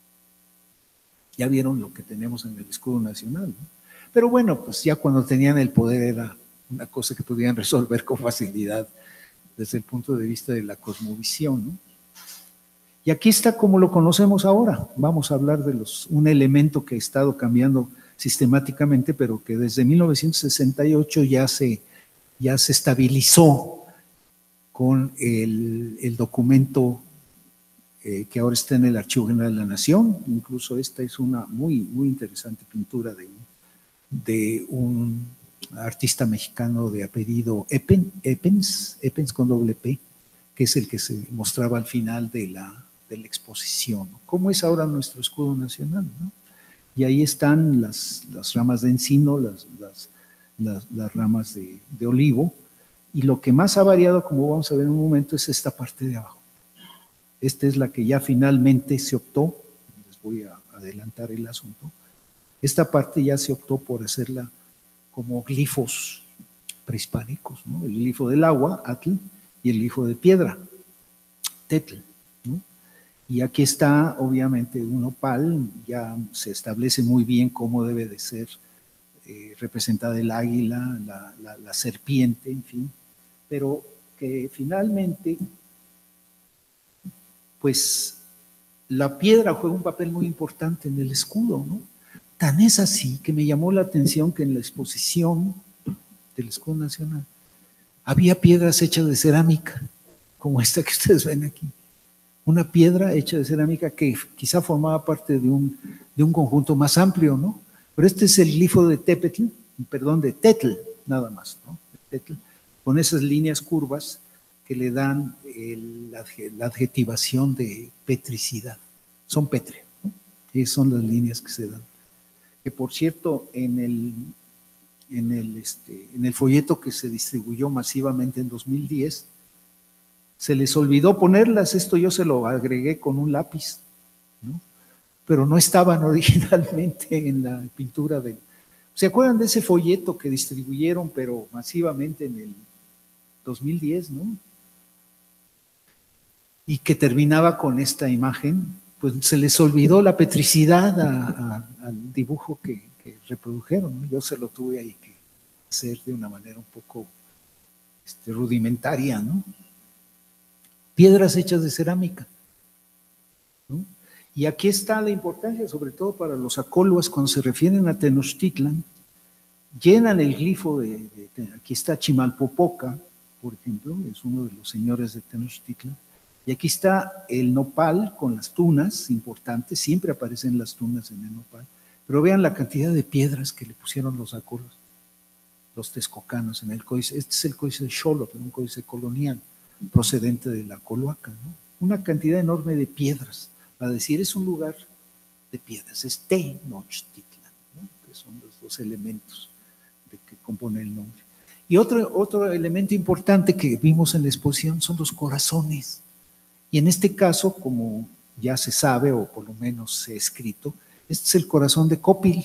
Ya vieron lo que tenemos en el escudo nacional, ¿no? Pero bueno, pues ya cuando tenían el poder era una cosa que podían resolver con facilidad desde el punto de vista de la cosmovisión, ¿no? Y aquí está como lo conocemos ahora. Vamos a hablar de un elemento que ha estado cambiando sistemáticamente, pero que desde 1968 ya se estabilizó con el documento que ahora está en el Archivo General de la Nación. Incluso esta es una muy, muy interesante pintura de un de un artista mexicano de apellido Epens con doble P, que es el que se mostraba al final de la exposición, ¿no? ¿Cómo es ahora nuestro escudo nacional, ¿no? Y ahí están las ramas de encino, las ramas de olivo, y lo que más ha variado, como vamos a ver en un momento, es esta parte de abajo. Esta es la que ya finalmente se optó, les voy a adelantar el asunto, esta parte ya se optó por hacerla como glifos prehispánicos, ¿no? El glifo del agua, Atl, y el glifo de piedra, Tetl, ¿no? Y aquí está, obviamente, un opal, ya se establece muy bien cómo debe de ser representada el águila, la serpiente, en fin, pero que finalmente, pues, la piedra juega un papel muy importante en el escudo, ¿no? Tan es así que me llamó la atención que en la exposición del escudo nacional había piedras hechas de cerámica, como esta que ustedes ven aquí. Una piedra hecha de cerámica que quizá formaba parte de un conjunto más amplio, ¿no? Pero este es el glifo de Tetl, nada más, ¿no? Tetl, con esas líneas curvas que le dan la adjetivación de petricidad. Son pétreos, ¿no? Y son las líneas que se dan. Que por cierto, en el folleto que se distribuyó masivamente en 2010, se les olvidó ponerlas, esto yo se lo agregué con un lápiz, ¿no? Pero no estaban originalmente en la pintura de... ¿Se acuerdan de ese folleto que distribuyeron, pero masivamente en el 2010, ¿no? Y que terminaba con esta imagen, pues se les olvidó la petricidad al dibujo que reprodujeron, ¿no? Yo se lo tuve ahí que hacer de una manera un poco rudimentaria, ¿no? Piedras hechas de cerámica, ¿no? Y aquí está la importancia, sobre todo para los acóluas, cuando se refieren a Tenochtitlan, llenan el glifo aquí está Chimalpopoca, por ejemplo, es uno de los señores de Tenochtitlan, y aquí está el nopal con las tunas importantes, siempre aparecen las tunas en el nopal, pero vean la cantidad de piedras que le pusieron los acóluas, los texcocanos en el códice. Este es el códice de Xolotl, un códice colonial procedente de la Coloaca, ¿no? Una cantidad enorme de piedras, para decir es un lugar de piedras, es Tenochtitlan, ¿no? Que son los dos elementos que componen el nombre. Y otro elemento importante que vimos en la exposición son los corazones. Y en este caso, como ya se sabe, o por lo menos se ha escrito, este es el corazón de Copil,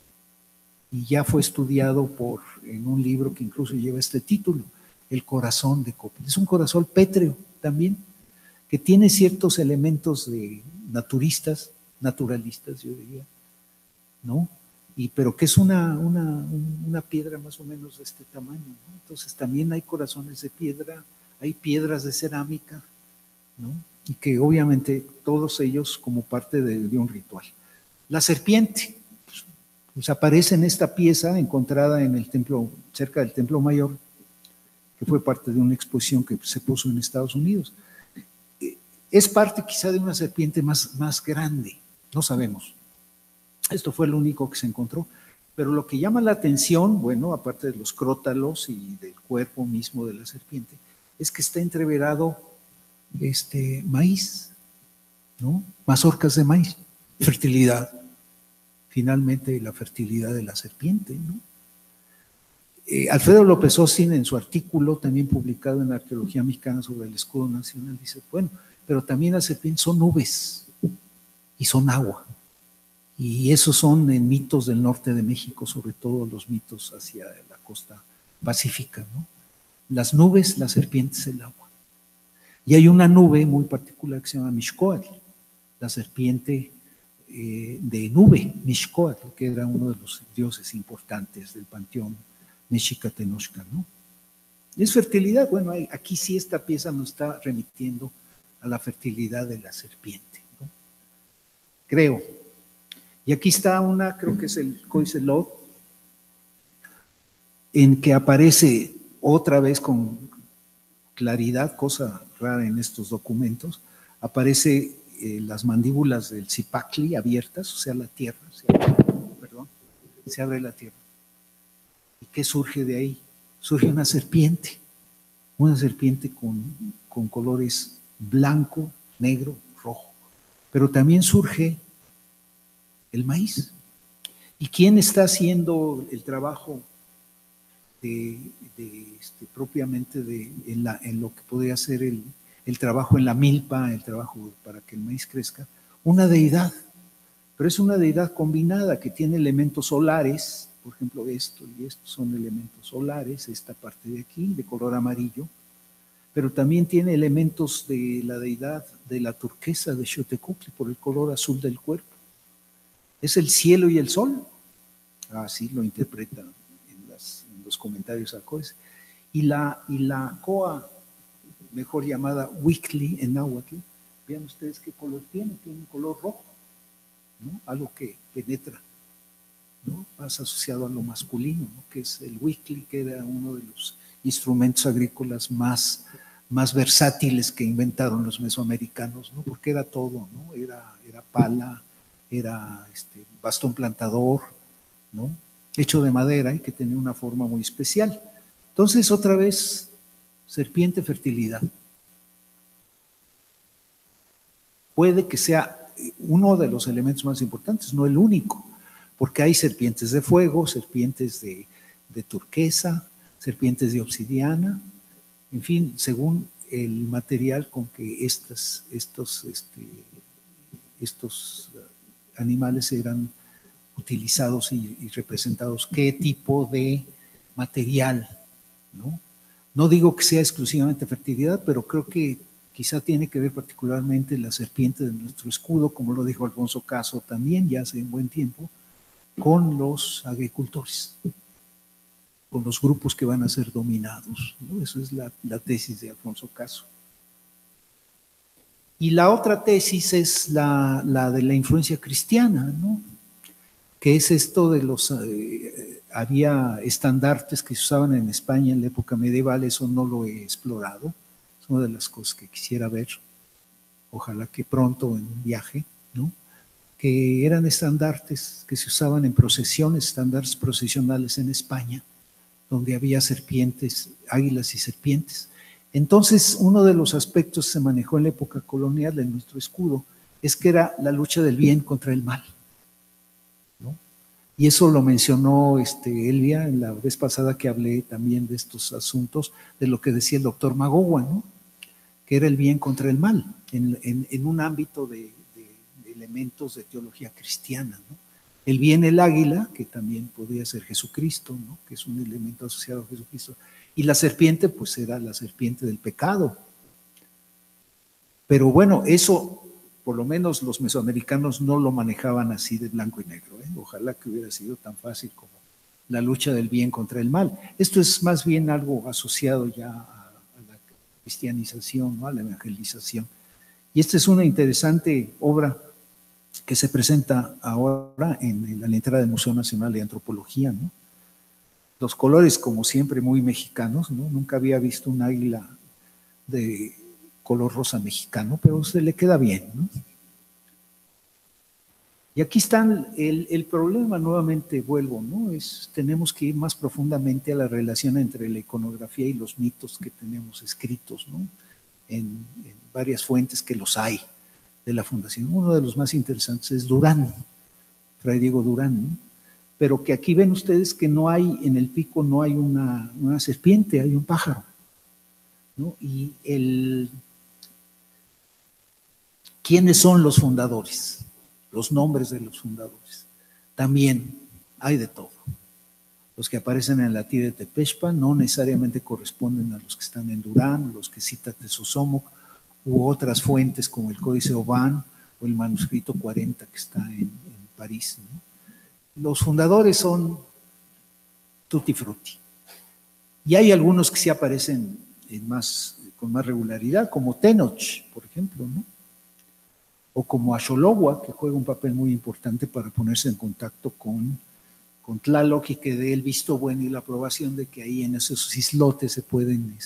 y ya fue estudiado en un libro que incluso lleva este título, El corazón de Copil. Es un corazón pétreo también, que tiene ciertos elementos naturalistas, yo diría, ¿no? Pero que es una piedra más o menos de este tamaño, ¿no? Entonces también hay corazones de piedra, hay piedras de cerámica, ¿no? Y que obviamente todos ellos como parte de un ritual. La serpiente, pues aparece en esta pieza encontrada en el templo, cerca del Templo Mayor, que fue parte de una exposición que se puso en Estados Unidos. Es parte quizá de una serpiente más grande, no sabemos. Esto fue lo único que se encontró. Pero lo que llama la atención, bueno, aparte de los crótalos y del cuerpo mismo de la serpiente, es que está entreverado maíz, ¿no? Mazorcas de maíz, fertilidad. Finalmente, la fertilidad de la serpiente, ¿no? Alfredo López Austin, en su artículo también publicado en Arqueología Mexicana sobre el escudo nacional, dice, bueno, pero también las serpientes son nubes y son agua. Y esos son en mitos del norte de México, sobre todo los mitos hacia la costa pacífica, ¿no? Las nubes, las serpientes, el agua. Y hay una nube muy particular que se llama Mixcoatl, la serpiente de nube, Mixcoatl, que era uno de los dioses importantes del panteón mexica-tenochca, ¿no? Es fertilidad. Bueno, aquí sí esta pieza nos está remitiendo a la fertilidad de la serpiente, ¿no? Creo. Y aquí está creo que es el Códice Lot, en que aparece otra vez con claridad, cosa rara en estos documentos, aparece las mandíbulas del Zipacli abiertas, o sea, la tierra, se abre la tierra. ¿Y qué surge de ahí? Surge una serpiente con colores blanco, negro, rojo. Pero también surge el maíz. ¿Y quién está haciendo el trabajo propiamente en lo que podría ser el trabajo en la milpa, el trabajo para que el maíz crezca? Una deidad, pero es una deidad combinada que tiene elementos solares, por ejemplo esto y esto son elementos solares, esta parte de aquí de color amarillo, pero también tiene elementos de la deidad de la turquesa de Xochitecutli por el color azul del cuerpo. Es el cielo y el sol, así lo interpretan en los comentarios a Coes. Y la coa, mejor llamada Huictli en náhuatl, vean ustedes qué color tiene un color rojo, ¿no? Algo que penetra, ¿no? Más asociado a lo masculino, ¿no? Que es el Huictli, que era uno de los instrumentos agrícolas más versátiles que inventaron los mesoamericanos, ¿no? Porque era todo, ¿no? Era pala, era bastón plantador, ¿no? Hecho de madera y que tenía una forma muy especial. Entonces, otra vez, serpiente, fertilidad. Puede que sea uno de los elementos más importantes, no el único, porque hay serpientes de fuego, serpientes de turquesa, serpientes de obsidiana, en fin, según el material con que estos animales eran utilizados y representados, qué tipo de material, ¿no? No digo que sea exclusivamente fertilidad, pero creo que quizá tiene que ver particularmente la serpiente de nuestro escudo, como lo dijo Alfonso Caso también, ya hace un buen tiempo, con los agricultores, con los grupos que van a ser dominados, ¿no? Eso es la tesis de Alfonso Caso. Y la otra tesis es la de la influencia cristiana, ¿no? Que es esto de los... había estandartes que se usaban en España en la época medieval, eso no lo he explorado, es una de las cosas que quisiera ver, ojalá que pronto en un viaje, ¿no? Que eran estandartes que se usaban en procesiones, estandartes procesionales en España, donde había serpientes, águilas y serpientes. Entonces, uno de los aspectos que se manejó en la época colonial en nuestro escudo es que era la lucha del bien contra el mal, ¿no? Y eso lo mencionó Elvia en la vez pasada que hablé también de estos asuntos, de lo que decía el doctor Magowa, ¿no? Que era el bien contra el mal, en un ámbito de elementos de teología cristiana, ¿no? El bien, el águila, que también podría ser Jesucristo, ¿no? Que es un elemento asociado a Jesucristo, y la serpiente, pues era la serpiente del pecado. Pero bueno, eso, por lo menos los mesoamericanos no lo manejaban así de blanco y negro, ¿eh? Ojalá que hubiera sido tan fácil como la lucha del bien contra el mal. Esto es más bien algo asociado ya a la cristianización, ¿no? A la evangelización. Y esta es una interesante obra que se presenta ahora en la entrada del Museo Nacional de Antropología, ¿no? Los colores, como siempre, muy mexicanos, ¿no? Nunca había visto un águila de color rosa mexicano, pero se le queda bien, ¿no? Y aquí está el problema, nuevamente vuelvo, ¿no? Tenemos que ir más profundamente a la relación entre la iconografía y los mitos que tenemos escritos, ¿no? En varias fuentes que los hay de la Fundación. Uno de los más interesantes es Durán, Fray Diego Durán, ¿no? Pero que aquí ven ustedes que no hay, en el pico no hay una serpiente, hay un pájaro, ¿no? Y ¿quiénes son los fundadores? Los nombres de los fundadores. También hay de todo. Los que aparecen en la tira de Tepexpa no necesariamente corresponden a los que están en Durán, los que cita Tezosomoc, u otras fuentes como el Códice Oban o el manuscrito 40 que está en París, ¿no? Los fundadores son tutti frutti. Y hay algunos que sí aparecen con más regularidad, como Tenoch, por ejemplo, ¿no? O como Axologua, que juega un papel muy importante para ponerse en contacto con Tlaloc y que dé el visto bueno y la aprobación de que ahí en esos islotes se pueden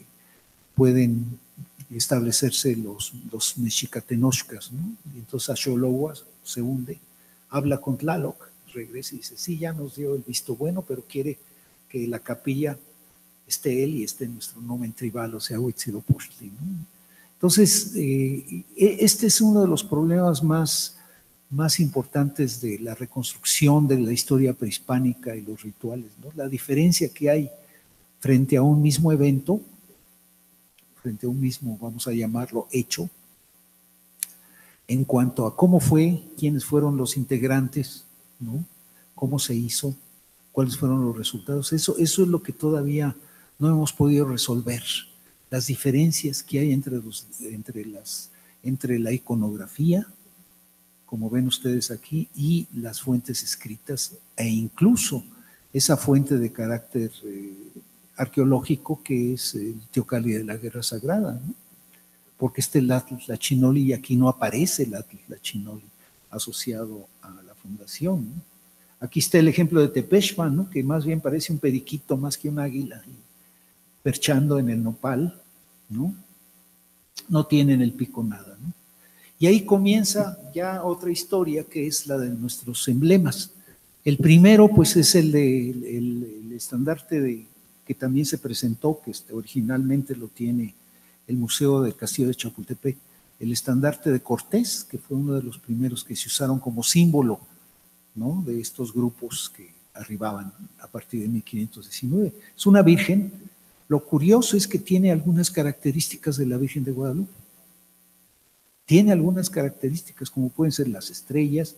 establecerse los mexicatenochcas, ¿no? Y entonces Axologua se hunde, habla con Tlaloc, regresa y dice, sí, ya nos dio el visto bueno, pero quiere que la capilla esté él y esté nuestro nomen tribal, o sea, Huitzilopochtli, ¿no? Entonces, este es uno de los problemas más importantes de la reconstrucción de la historia prehispánica y los rituales, ¿no? La diferencia que hay frente a un mismo evento, frente a un mismo, vamos a llamarlo, hecho, en cuanto a cómo fue, quiénes fueron los integrantes, ¿no? Cómo se hizo, cuáles fueron los resultados. Eso es lo que todavía no hemos podido resolver. Las diferencias que hay entre la iconografía, como ven ustedes aquí, y las fuentes escritas, e incluso esa fuente de carácter arqueológico que es el Teocalli de la Guerra Sagrada, ¿no? Porque el Atlas Tlachinoli, y aquí no aparece el Atlas Tlachinoli asociado a la fundación, ¿no? Aquí está el ejemplo de Tepexpan, ¿no? Que más bien parece un periquito más que un águila, perchando en el nopal, ¿no? No tiene en el pico nada, ¿no? Y ahí comienza ya otra historia que es la de nuestros emblemas. El primero, pues, es el estandarte que también se presentó, que originalmente lo tiene el Museo del Castillo de Chapultepec, el estandarte de Cortés, que fue uno de los primeros que se usaron como símbolo, ¿no? De estos grupos que arribaban a partir de 1519. Es una virgen. Lo curioso es que tiene algunas características de la Virgen de Guadalupe. Tiene algunas características, como pueden ser las estrellas,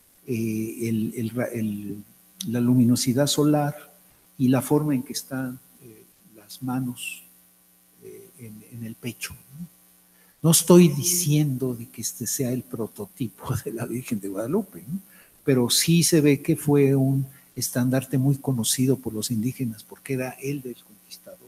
la luminosidad solar y la forma en que están las manos en el pecho, ¿no? No estoy diciendo de que este sea el prototipo de la Virgen de Guadalupe, ¿no? Pero sí se ve que fue un estandarte muy conocido por los indígenas porque era el del conquistador.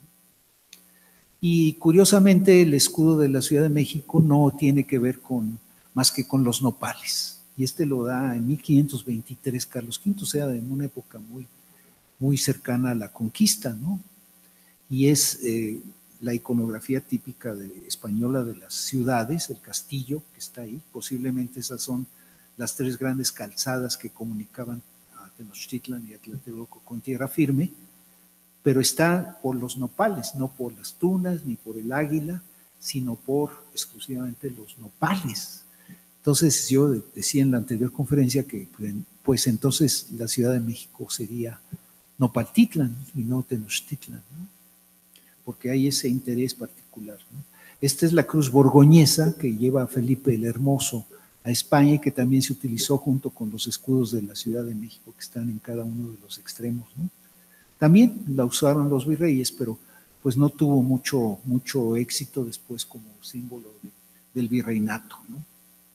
Y curiosamente el escudo de la Ciudad de México no tiene que ver más que con los nopales. Y este lo da en 1523 Carlos V, o sea, en una época muy cercana a la conquista, ¿no? Y es la iconografía típica española de las ciudades, el castillo que está ahí. Posiblemente esas son las tres grandes calzadas que comunicaban a Tenochtitlan y a Tlatelolco con tierra firme, pero está por los nopales, no por las tunas ni por el águila, sino por exclusivamente los nopales. Entonces yo decía en la anterior conferencia que pues entonces la Ciudad de México sería Nopaltitlan y no Tenochtitlan, ¿no? Porque hay ese interés particular, ¿no? Esta es la cruz borgoñesa que lleva a Felipe el Hermoso a España y que también se utilizó junto con los escudos de la Ciudad de México que están en cada uno de los extremos, ¿no? También la usaron los virreyes, pero pues no tuvo mucho éxito después como símbolo del virreinato, ¿no?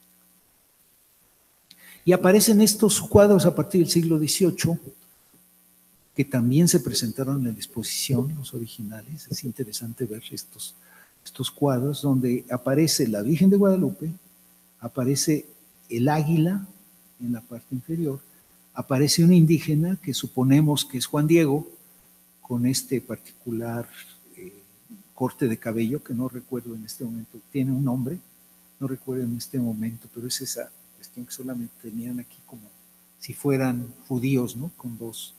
Y aparecen estos cuadros a partir del siglo XVIII, que también se presentaron en la exposición, los originales. Es interesante ver estos cuadros, donde aparece la Virgen de Guadalupe, aparece el águila en la parte inferior, aparece un indígena que suponemos que es Juan Diego, con este particular corte de cabello, que no recuerdo en este momento, tiene un nombre, no recuerdo en este momento, pero es esa cuestión que solamente tenían aquí como si fueran judíos, ¿no? Con dos,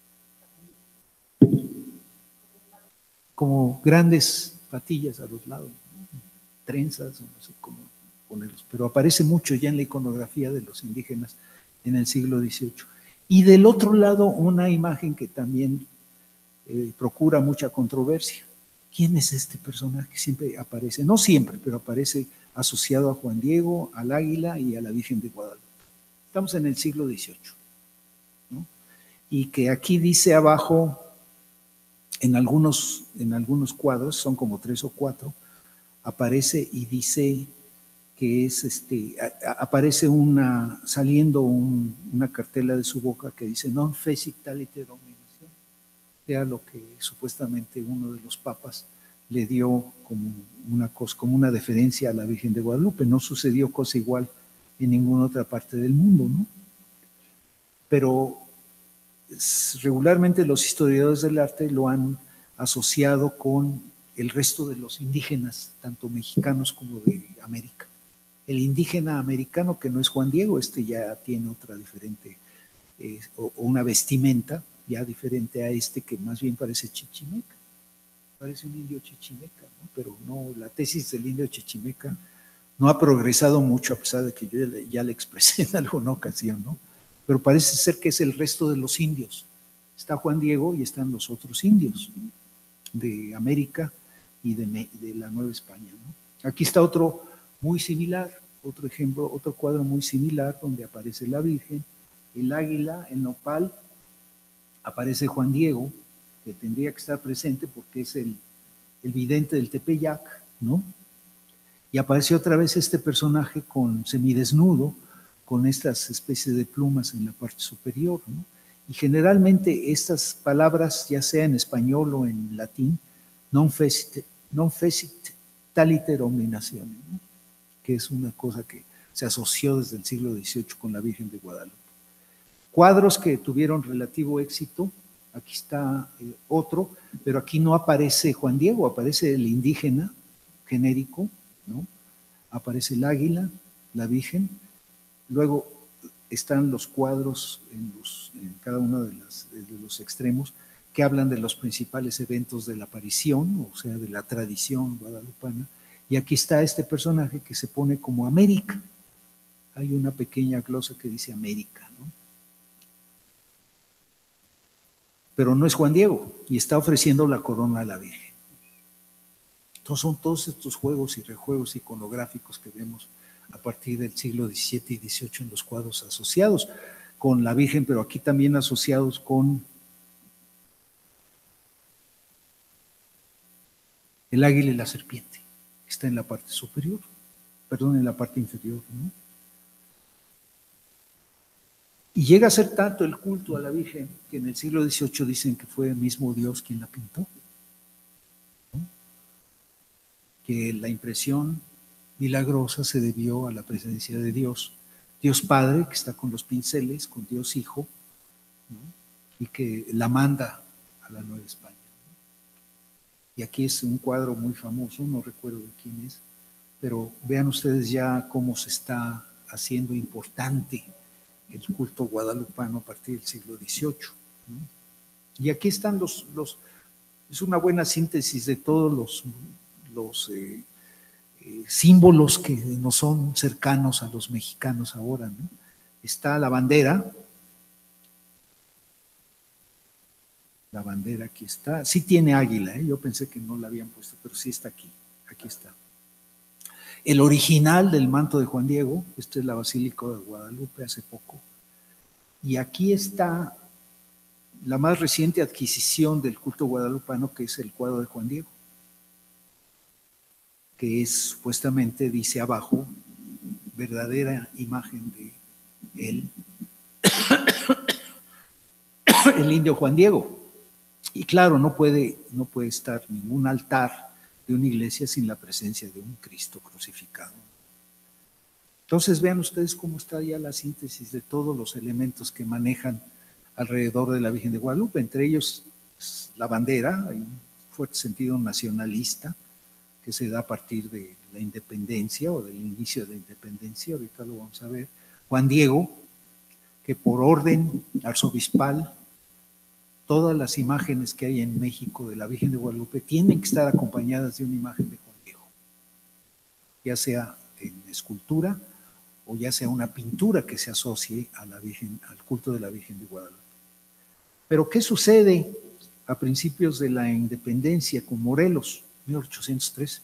como grandes patillas a los lados, ¿no? Trenzas, no sé cómo ponerlos, pero aparece mucho ya en la iconografía de los indígenas en el siglo XVIII. Y del otro lado, una imagen que también procura mucha controversia. ¿Quién es este personaje? Siempre aparece, no siempre, pero aparece asociado a Juan Diego, al águila y a la Virgen de Guadalupe. Estamos en el siglo XVIII, ¿no? Y que aquí dice abajo, en algunos cuadros, son como 3 o 4, aparece y dice que es aparece saliendo una cartela de su boca que dice non fecit talite dominación, era lo que supuestamente uno de los papas le dio como una deferencia a la Virgen de Guadalupe. No sucedió cosa igual en ninguna otra parte del mundo, ¿no? Pero regularmente los historiadores del arte lo han asociado con el resto de los indígenas, tanto mexicanos como de América. El indígena americano, que no es Juan Diego, ya tiene otra diferente, o una vestimenta, ya diferente a este que más bien parece chichimeca. Parece un indio chichimeca, ¿no? Pero no, la tesis del indio chichimeca no ha progresado mucho, a pesar de que yo ya le expresé en alguna ocasión, ¿no? Pero parece ser que es el resto de los indios. Está Juan Diego y están los otros indios de América y de la Nueva España, ¿no? Aquí está otro muy similar, otro ejemplo, otro cuadro muy similar donde aparece la Virgen, el águila, el nopal, aparece Juan Diego, que tendría que estar presente porque es el vidente del Tepeyac, ¿no? Y aparece otra vez este personaje semidesnudo, con estas especies de plumas en la parte superior, ¿no? Y generalmente estas palabras, ya sea en español o en latín, non fecit taliter omninazione, ¿no? Que es una cosa que se asoció desde el siglo XVIII con la Virgen de Guadalupe. Cuadros que tuvieron relativo éxito, aquí está otro, pero aquí no aparece Juan Diego, aparece el indígena genérico, ¿no? Aparece el águila, la Virgen, luego están los cuadros en cada uno de los extremos que hablan de los principales eventos de la aparición, o sea, de la tradición guadalupana, y aquí está este personaje que se pone como América. Hay una pequeña glosa que dice América, ¿no? Pero no es Juan Diego, y está ofreciendo la corona a la Virgen. Entonces son todos estos juegos y rejuegos iconográficos que vemos a partir del siglo XVII y XVIII en los cuadros asociados con la Virgen, pero aquí también asociados con el águila y la serpiente, que está en la parte superior, perdón, en la parte inferior, ¿no? Y llega a ser tanto el culto a la Virgen que en el siglo XVIII dicen que fue el mismo Dios quien la pintó, ¿no? Que la impresión milagrosa se debió a la presencia de Dios, Dios Padre, que está con los pinceles, con Dios Hijo, ¿no? Y que la manda a la Nueva España, ¿no? Y aquí es un cuadro muy famoso, no recuerdo de quién es, pero vean ustedes ya cómo se está haciendo importante el culto guadalupano a partir del siglo XVIII, ¿no? Y aquí están es una buena síntesis de todos los símbolos que nos son cercanos a los mexicanos ahora, ¿no? Está la bandera aquí está, sí tiene águila, yo pensé que no la habían puesto, pero sí está aquí está. El original del manto de Juan Diego, esta es la Basílica de Guadalupe hace poco, y aquí está la más reciente adquisición del culto guadalupano, que es el cuadro de Juan Diego, que es supuestamente, dice abajo, verdadera imagen de él, el indio Juan Diego. Y claro, no puede estar ningún altar de una iglesia sin la presencia de un Cristo crucificado. Entonces vean ustedes cómo está ya la síntesis de todos los elementos que manejan alrededor de la Virgen de Guadalupe, entre ellos la bandera, hay un fuerte sentido nacionalista que se da a partir de la independencia o del inicio de la independencia, ahorita lo vamos a ver. Juan Diego, que por orden arzobispal, todas las imágenes que hay en México de la Virgen de Guadalupe tienen que estar acompañadas de una imagen de Juan Diego, ya sea en escultura o ya sea una pintura que se asocie a la Virgen, al culto de la Virgen de Guadalupe. Pero ¿qué sucede a principios de la independencia con Morelos, 1803?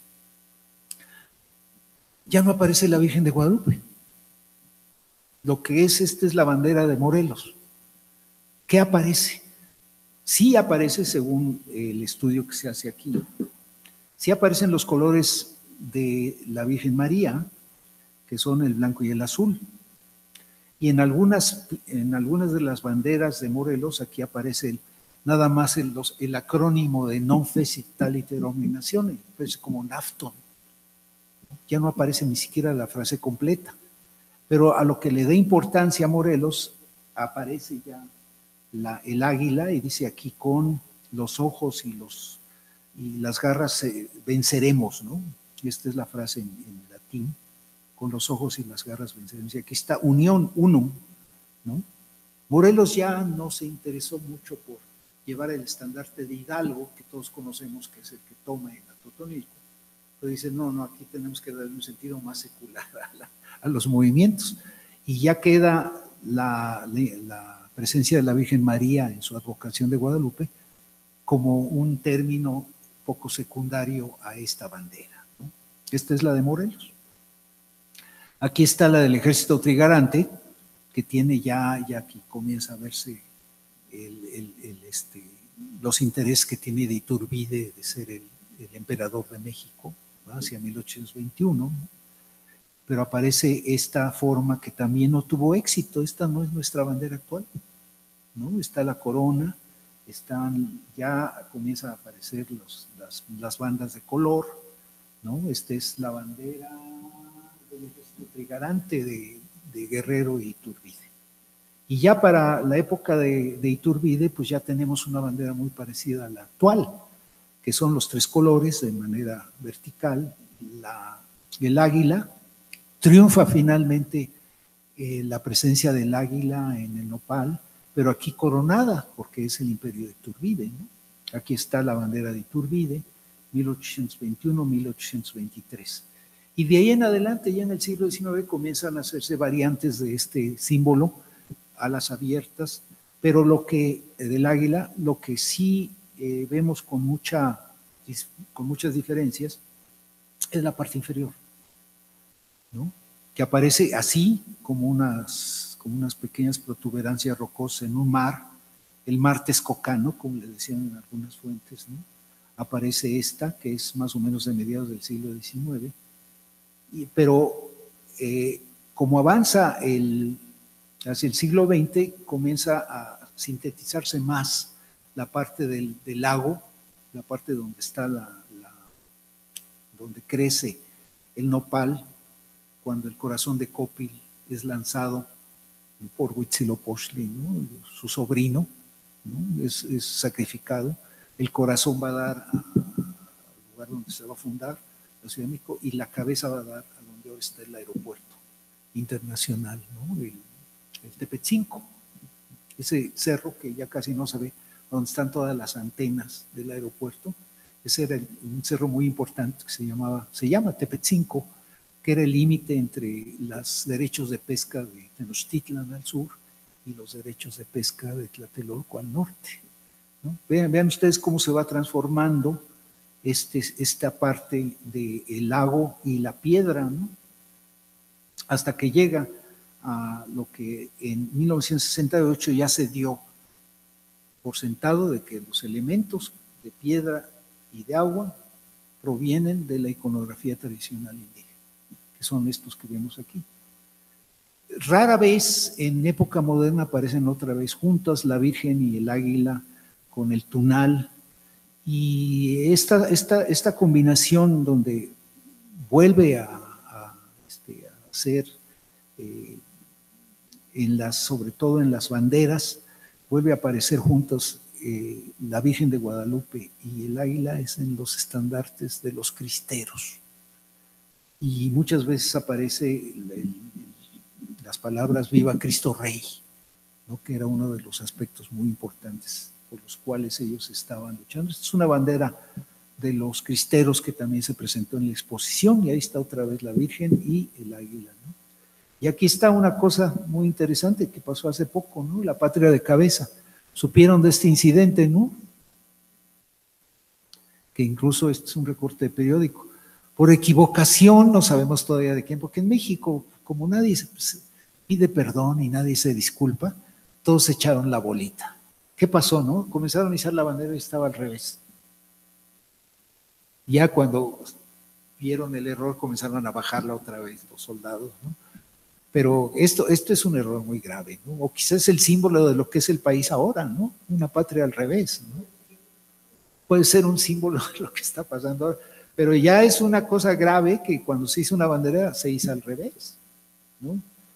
Ya no aparece la Virgen de Guadalupe. Lo que esta es la bandera de Morelos. ¿Qué aparece? Sí aparece, según el estudio que se hace aquí, sí aparecen los colores de la Virgen María, que son el blanco y el azul. Y en algunas de las banderas de Morelos, aquí aparece nada más el acrónimo de non fecit taliter omninazione, pues como NAFTON. Ya no aparece ni siquiera la frase completa. Pero a lo que le dé importancia a Morelos, aparece ya el águila y dice aquí con los ojos y las garras venceremos, ¿no? Y esta es la frase en latín, con los ojos y las garras venceremos. Y aquí está unión, unum, ¿no? Morelos ya no se interesó mucho por llevar el estandarte de Hidalgo, que todos conocemos que es el que toma en Atotonilco, pero dice, no, aquí tenemos que darle un sentido más secular a los movimientos. Y ya queda la presencia de la Virgen María en su advocación de Guadalupe como un término poco secundario a esta bandera, ¿no? Esta es la de Morelos. Aquí está la del Ejército Trigarante, que tiene ya aquí comienza a verse los intereses que tiene de Iturbide de ser el emperador de México, ¿no? Hacia 1821, ¿no? Pero aparece esta forma que también no tuvo éxito. Esta no es nuestra bandera actual, ¿no? Está la corona, ya comienzan a aparecer las bandas de color, ¿no? Esta es la bandera del Ejército Trigarante de Guerrero y Iturbide. Y ya para la época de Iturbide, pues ya tenemos una bandera muy parecida a la actual, que son los tres colores de manera vertical. El águila, triunfa finalmente la presencia del águila en el nopal, pero aquí coronada, porque es el imperio de Iturbide, ¿no? Aquí está la bandera de Iturbide, 1821-1823. Y de ahí en adelante, ya en el siglo XIX, comienzan a hacerse variantes de este símbolo, alas abiertas, pero del águila, lo que sí vemos con muchas diferencias es la parte inferior, ¿no? Que aparece así como unas pequeñas protuberancias rocosas en un mar, el mar Texcocano, como le decían en algunas fuentes, ¿no? Aparece esta, que es más o menos de mediados del siglo XIX, pero como avanza hacia el siglo XX, comienza a sintetizarse más la parte del lago, la parte donde está donde crece el nopal, cuando el corazón de Copil es lanzado por Huitzilopochtli, ¿no? Su sobrino, ¿no? Es sacrificado. El corazón va a dar al lugar donde se va a fundar la Ciudad de México, y la cabeza va a dar a donde ahora está el aeropuerto internacional, ¿no? El Tepetzinco, ese cerro que ya casi no se ve, donde están todas las antenas del aeropuerto. Ese era un cerro muy importante que se llama Tepetzinco, que era el límite entre los derechos de pesca de Tenochtitlan al sur y los derechos de pesca de Tlatelolco al norte, ¿no? Vean ustedes cómo se va transformando esta parte del lago y la piedra, ¿no? Hasta que llega a lo que en 1968 ya se dio por sentado, de que los elementos de piedra y de agua provienen de la iconografía tradicional indígena, que son estos que vemos aquí. Rara vez en época moderna aparecen otra vez juntas la Virgen y el águila con el tunal, y esta combinación donde vuelve a ser, sobre todo en las banderas, vuelve a aparecer juntos la Virgen de Guadalupe y el águila, es en los estandartes de los cristeros. Y muchas veces aparece las palabras Viva Cristo Rey, ¿no? Que era uno de los aspectos muy importantes por los cuales ellos estaban luchando. Esta es una bandera de los cristeros que también se presentó en la exposición, y ahí está otra vez la Virgen y el águila, ¿no? Y aquí está una cosa muy interesante que pasó hace poco, ¿no? La Patria de Cabeza. ¿Supieron de este incidente, no? Que incluso este es un recorte de periódico. Por equivocación, no sabemos todavía de quién, porque en México, como nadie pide perdón y nadie se disculpa, todos echaron la bolita. ¿Qué pasó, no? Comenzaron a izar la bandera y estaba al revés. Ya cuando vieron el error, comenzaron a bajarla otra vez los soldados, ¿no? Pero esto es un error muy grave, ¿no? O quizás es el símbolo de lo que es el país ahora, ¿no? Una patria al revés, ¿no? Puede ser un símbolo de lo que está pasando ahora, pero ya es una cosa grave que cuando se hizo una bandera se hizo al revés, ¿no?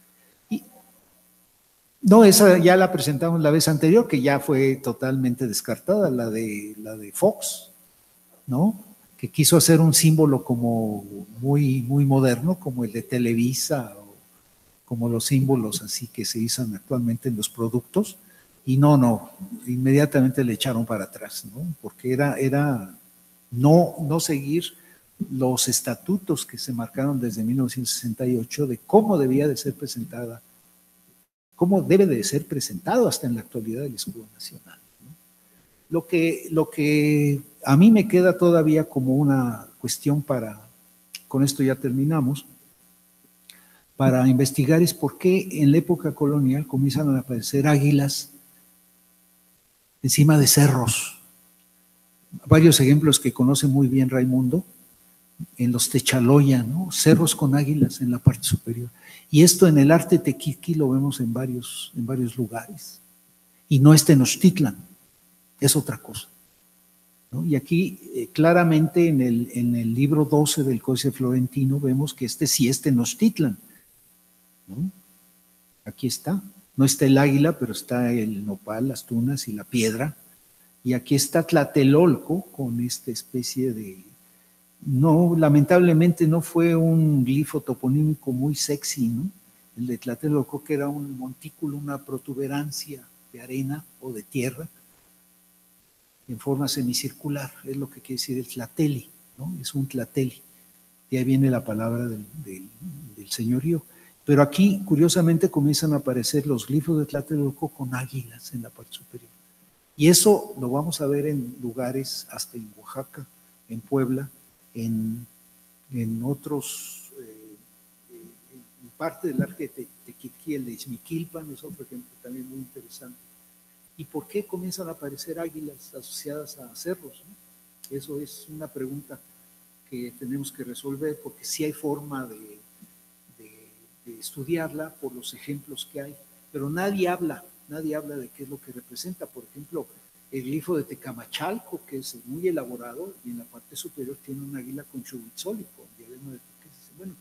No, esa ya la presentamos la vez anterior, que ya fue totalmente descartada, la de Fox, ¿no? Que quiso hacer un símbolo como muy, muy moderno, como el de Televisa como los símbolos así que se usan actualmente en los productos, y inmediatamente le echaron para atrás, ¿no? Porque era no seguir los estatutos que se marcaron desde 1968 de cómo debía de ser presentada, cómo debe de ser presentado hasta en la actualidad el escudo nacional, ¿no? Lo que a mí me queda todavía como una cuestión con esto ya terminamos, para investigar es por qué en la época colonial comienzan a aparecer águilas encima de cerros. Varios ejemplos que conoce muy bien Raimundo, en los Techaloya, ¿no? Cerros con águilas en la parte superior. Y esto en el arte tequilqui lo vemos en varios lugares. Y no es Tenochtitlan, es otra cosa, ¿no? Y aquí claramente en el libro 12 del Códice Florentino vemos que sí es Tenochtitlan, ¿no? Aquí está. No está el águila, pero está el nopal, las tunas y la piedra. Y aquí está Tlatelolco con esta especie de... No, lamentablemente no fue un glifo toponímico muy sexy, ¿no? El de Tlatelolco, que era un montículo, una protuberancia de arena o de tierra en forma semicircular, es lo que quiere decir el tlateli, ¿no? Es un tlateli. De ahí viene la palabra del señorío. Pero aquí, curiosamente, comienzan a aparecer los glifos de Tlatelolco con águilas en la parte superior. Y eso lo vamos a ver en lugares, hasta en Oaxaca, en Puebla, en otros, en parte del arte de Tequitquí, el de Ixmiquilpan, es otro ejemplo también muy interesante. ¿Y por qué comienzan a aparecer águilas asociadas a cerros, ¿no? Eso es una pregunta que tenemos que resolver, porque sí hay forma de estudiarla por los ejemplos que hay, pero nadie habla de qué es lo que representa. Por ejemplo, el glifo de Tecamachalco, que es muy elaborado, y en la parte superior tiene un águila con Chuhuitzoli, con diadema de turquesa. Bueno,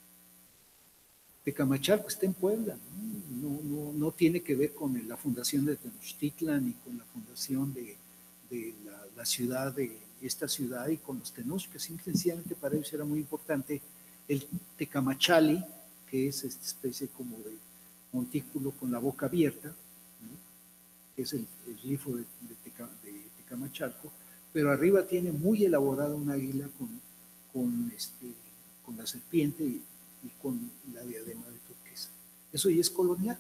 Tecamachalco está en Puebla, ¿no? No tiene que ver con la fundación de Tenochtitlan ni con la fundación de la ciudad, de esta ciudad, y con los tenochcas. Sencillamente para ellos era muy importante el Tecamachali, que es esta especie como de montículo con la boca abierta, ¿no? Que es el glifo de Tecamachalco, pero arriba tiene muy elaborada un águila con la serpiente y con la diadema de turquesa. Eso ya es colonial.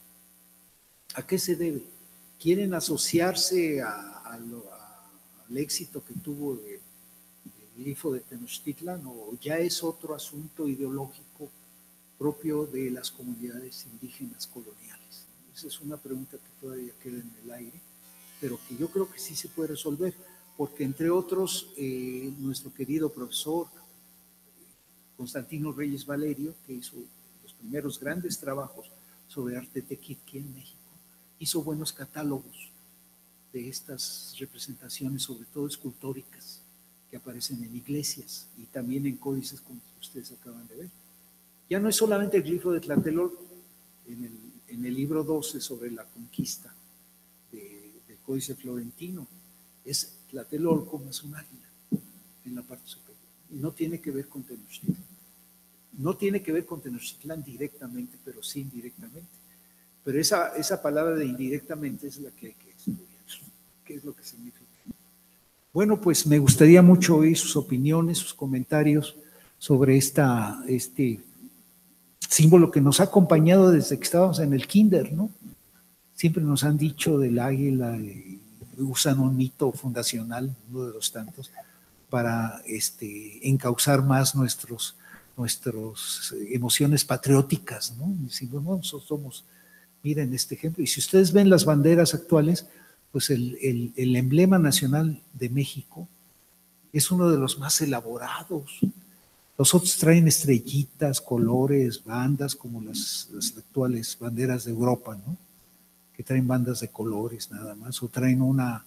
¿A qué se debe? ¿Quieren asociarse al éxito que tuvo el glifo de Tenochtitlan, o ya es otro asunto ideológico propio de las comunidades indígenas coloniales? Esa es una pregunta que todavía queda en el aire, pero que yo creo que sí se puede resolver, porque entre otros, nuestro querido profesor Constantino Reyes Valerio, que hizo los primeros grandes trabajos sobre arte tequitqui en México, hizo buenos catálogos de estas representaciones, sobre todo escultóricas, que aparecen en iglesias y también en códices como ustedes acaban de ver. Ya no es solamente el glifo de Tlatelolco. En el libro 12 sobre la conquista del Códice Florentino, es Tlatelolco más un águila en la parte superior. Y no tiene que ver con Tenochtitlan. No tiene que ver con Tenochtitlan directamente, pero sí indirectamente. Pero esa palabra de indirectamente es la que hay que estudiar. ¿Qué es lo que significa? Bueno, pues me gustaría mucho oír sus opiniones, sus comentarios sobre este símbolo que nos ha acompañado desde que estábamos en el kinder, ¿no? Siempre nos han dicho del águila, usan un mito fundacional, uno de los tantos, para encauzar más nuestras emociones patrióticas, ¿no? Decimos, no, nosotros somos, miren este ejemplo. Y si ustedes ven las banderas actuales, pues el emblema nacional de México es uno de los más elaborados. Los otros traen estrellitas, colores, bandas, como las actuales banderas de Europa, ¿no? Que traen bandas de colores nada más, o traen una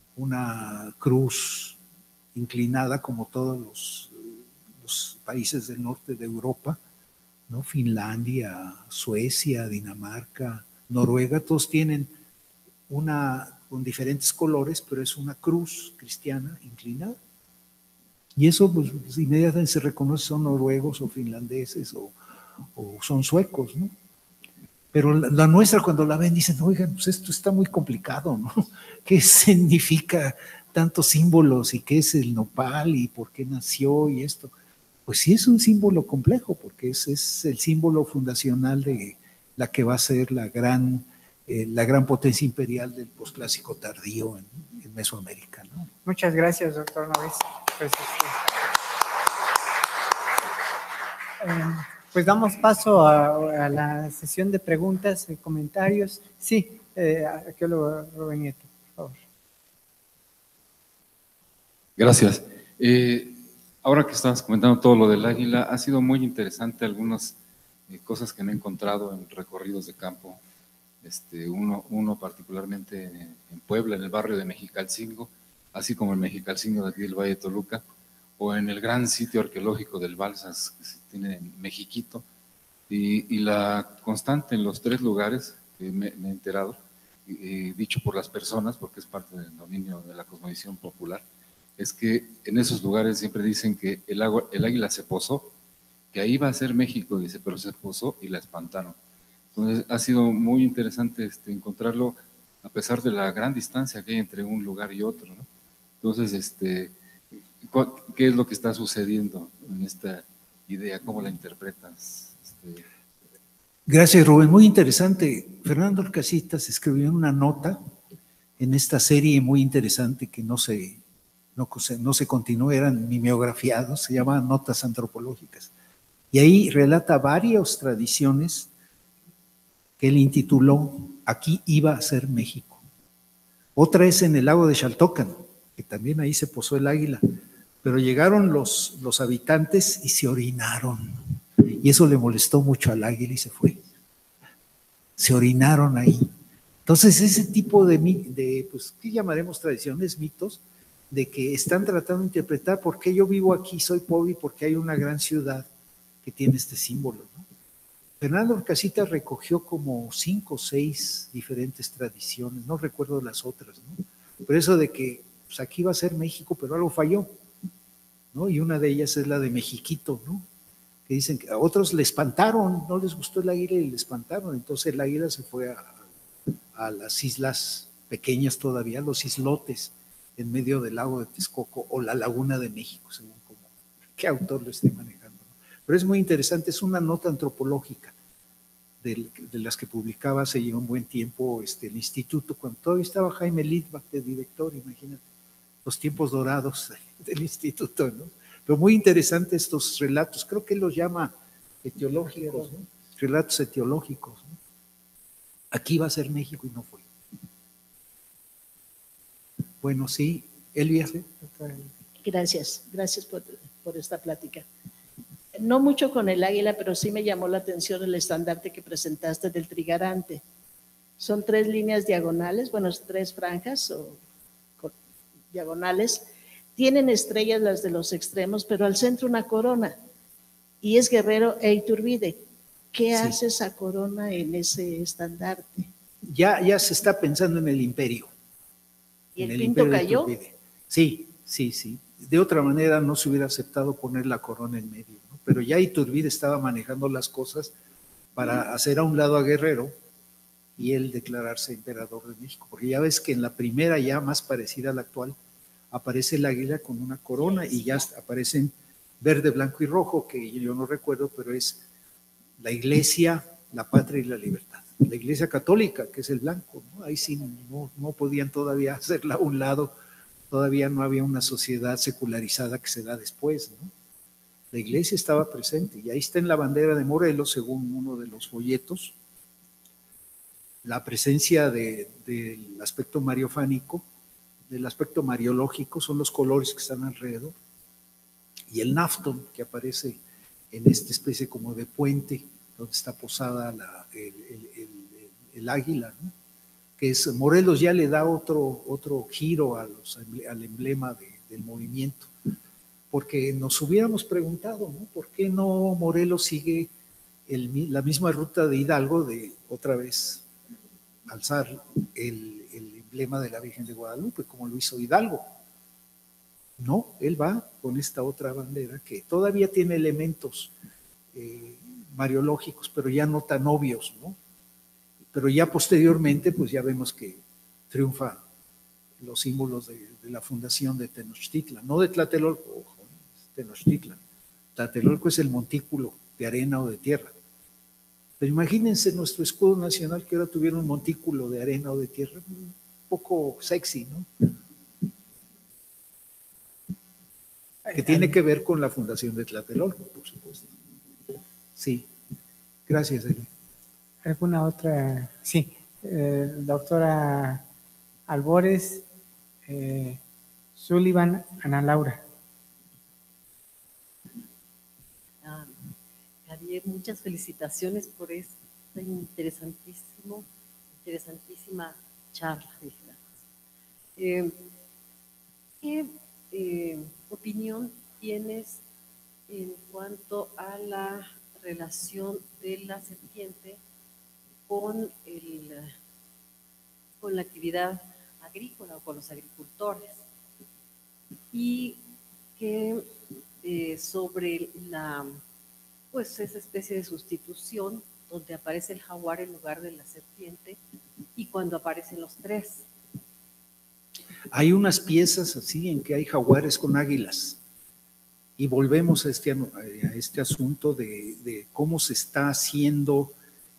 cruz inclinada como todos los países del norte de Europa, ¿no? Finlandia, Suecia, Dinamarca, Noruega, todos tienen una con diferentes colores, pero es una cruz cristiana inclinada. Y eso pues inmediatamente se reconoce, son noruegos o finlandeses o son suecos, ¿no? Pero la nuestra cuando la ven dicen, oigan, pues esto está muy complicado, ¿no? ¿Qué significa tantos símbolos y qué es el nopal y por qué nació y esto? Pues sí es un símbolo complejo porque es el símbolo fundacional de la que va a ser la gran potencia imperial del posclásico tardío en Mesoamérica, ¿no? Muchas gracias, doctor Noves. Pues damos paso a la sesión de preguntas y comentarios. Sí, arqueólogo Rubén Nieto, por favor. Gracias. Ahora que estabas comentando todo lo del águila, ha sido muy interesante algunas cosas que me he encontrado en recorridos de campo. Uno particularmente en Puebla, en el barrio de Mexicalcingo, así como el Mexicalcingo de aquí del Valle de Toluca, o en el gran sitio arqueológico del Balsas que se tiene en Mexiquito, y la constante en los tres lugares que me he enterado, dicho por las personas, porque es parte del dominio de la cosmovisión popular, es que en esos lugares siempre dicen que el águila se posó, que ahí va a ser México, dice, pero se posó y la espantaron. Entonces ha sido muy interesante encontrarlo a pesar de la gran distancia que hay entre un lugar y otro, ¿no? Entonces, ¿qué es lo que está sucediendo en esta idea? ¿Cómo la interpretas? Gracias, Rubén. Muy interesante. Fernando Orcasitas escribió una nota en esta serie muy interesante que no se continuó, eran mimeografiados, se llamaban Notas Antropológicas. Y ahí relata varias tradiciones que él intituló Aquí iba a ser México. Otra es en el lago de Xaltocan, que también ahí se posó el águila, pero llegaron los habitantes y se orinaron. Y eso le molestó mucho al águila y se fue. Se orinaron ahí. Entonces ese tipo de pues, ¿qué llamaremos tradiciones, mitos? De que están tratando de interpretar por qué yo vivo aquí, soy pobre, y por qué hay una gran ciudad que tiene este símbolo, ¿no? Fernando Orcasitas recogió como 5 o 6 diferentes tradiciones, no recuerdo las otras, ¿no? Pero eso de que pues aquí va a ser México, pero algo falló, ¿no? Y una de ellas es la de Mexiquito, ¿no? Que dicen que a otros le espantaron, no les gustó el águila y le espantaron, entonces el águila se fue a las islas pequeñas todavía, los islotes, en medio del lago de Texcoco o la laguna de México, según qué autor lo esté manejando. Pero es muy interesante, es una nota antropológica de las que publicaba hace ya un buen tiempo el instituto, cuando todavía estaba Jaime Litvak de director, imagínate, los tiempos dorados del instituto, ¿no? Pero muy interesante estos relatos, creo que él los llama etiológicos, ¿no? Relatos etiológicos, ¿no? Aquí va a ser México y no fue. Bueno, sí, Elvia. Gracias por esta plática. No mucho con el águila, pero sí me llamó la atención el estandarte que presentaste del trigarante. Son 3 líneas diagonales, bueno, 3 franjas o diagonales. Tienen estrellas las de los extremos, pero al centro una corona. Y es Guerrero e Iturbide. ¿Qué hace esa corona en ese estandarte? Ya se está pensando en el imperio. ¿Y el Pinto cayó? Sí. De otra manera no se hubiera aceptado poner la corona en medio, ¿no? Pero ya Iturbide estaba manejando las cosas para hacer a un lado a Guerrero y él declararse emperador de México. Porque ya ves que en la primera, ya más parecida a la actual, aparece el águila con una corona y ya aparecen verde, blanco y rojo, que yo no recuerdo, pero es la iglesia, la patria y la libertad. La iglesia católica, que es el blanco, ¿no? Ahí sí no podían todavía hacerla a un lado, todavía no había una sociedad secularizada que se da después, ¿no? La iglesia estaba presente y ahí está en la bandera de Morelos, según uno de los folletos, la presencia del aspecto mariofánico, del aspecto mariológico, son los colores que están alrededor, y el naftón que aparece en esta especie como de puente donde está posada el águila, ¿no? Que es Morelos, ya le da otro giro al emblema del movimiento, porque nos hubiéramos preguntado, ¿no? ¿Por qué no Morelos sigue la misma ruta de Hidalgo de otra vez alzar el emblema de la Virgen de Guadalupe, como lo hizo Hidalgo? No, él va con esta otra bandera que todavía tiene elementos mariológicos, pero ya no tan obvios, ¿no? pero ya posteriormente, pues ya vemos que triunfa los símbolos de la fundación de Tenochtitlan, no de Tlatelolco, ojo, Tenochtitlan. Tlatelolco es el montículo de arena o de tierra. Pero imagínense nuestro escudo nacional que ahora tuviera un montículo de arena o de tierra, un poco sexy, ¿no? Que tiene que ver con la fundación de Tlatelolco, por supuesto. Sí, gracias, Eli. ¿Alguna otra? Sí, doctora Albores, Sullivan, Ana Laura. Javier, muchas felicitaciones por esta interesantísima charla. ¿Qué opinión tienes en cuanto a la relación de la serpiente con la actividad agrícola o con los agricultores? Y que sobre pues esa especie de sustitución donde aparece el jaguar en lugar de la serpiente y cuando aparecen los tres. Hay unas piezas así en que hay jaguares con águilas. Y volvemos a este asunto de cómo se está haciendo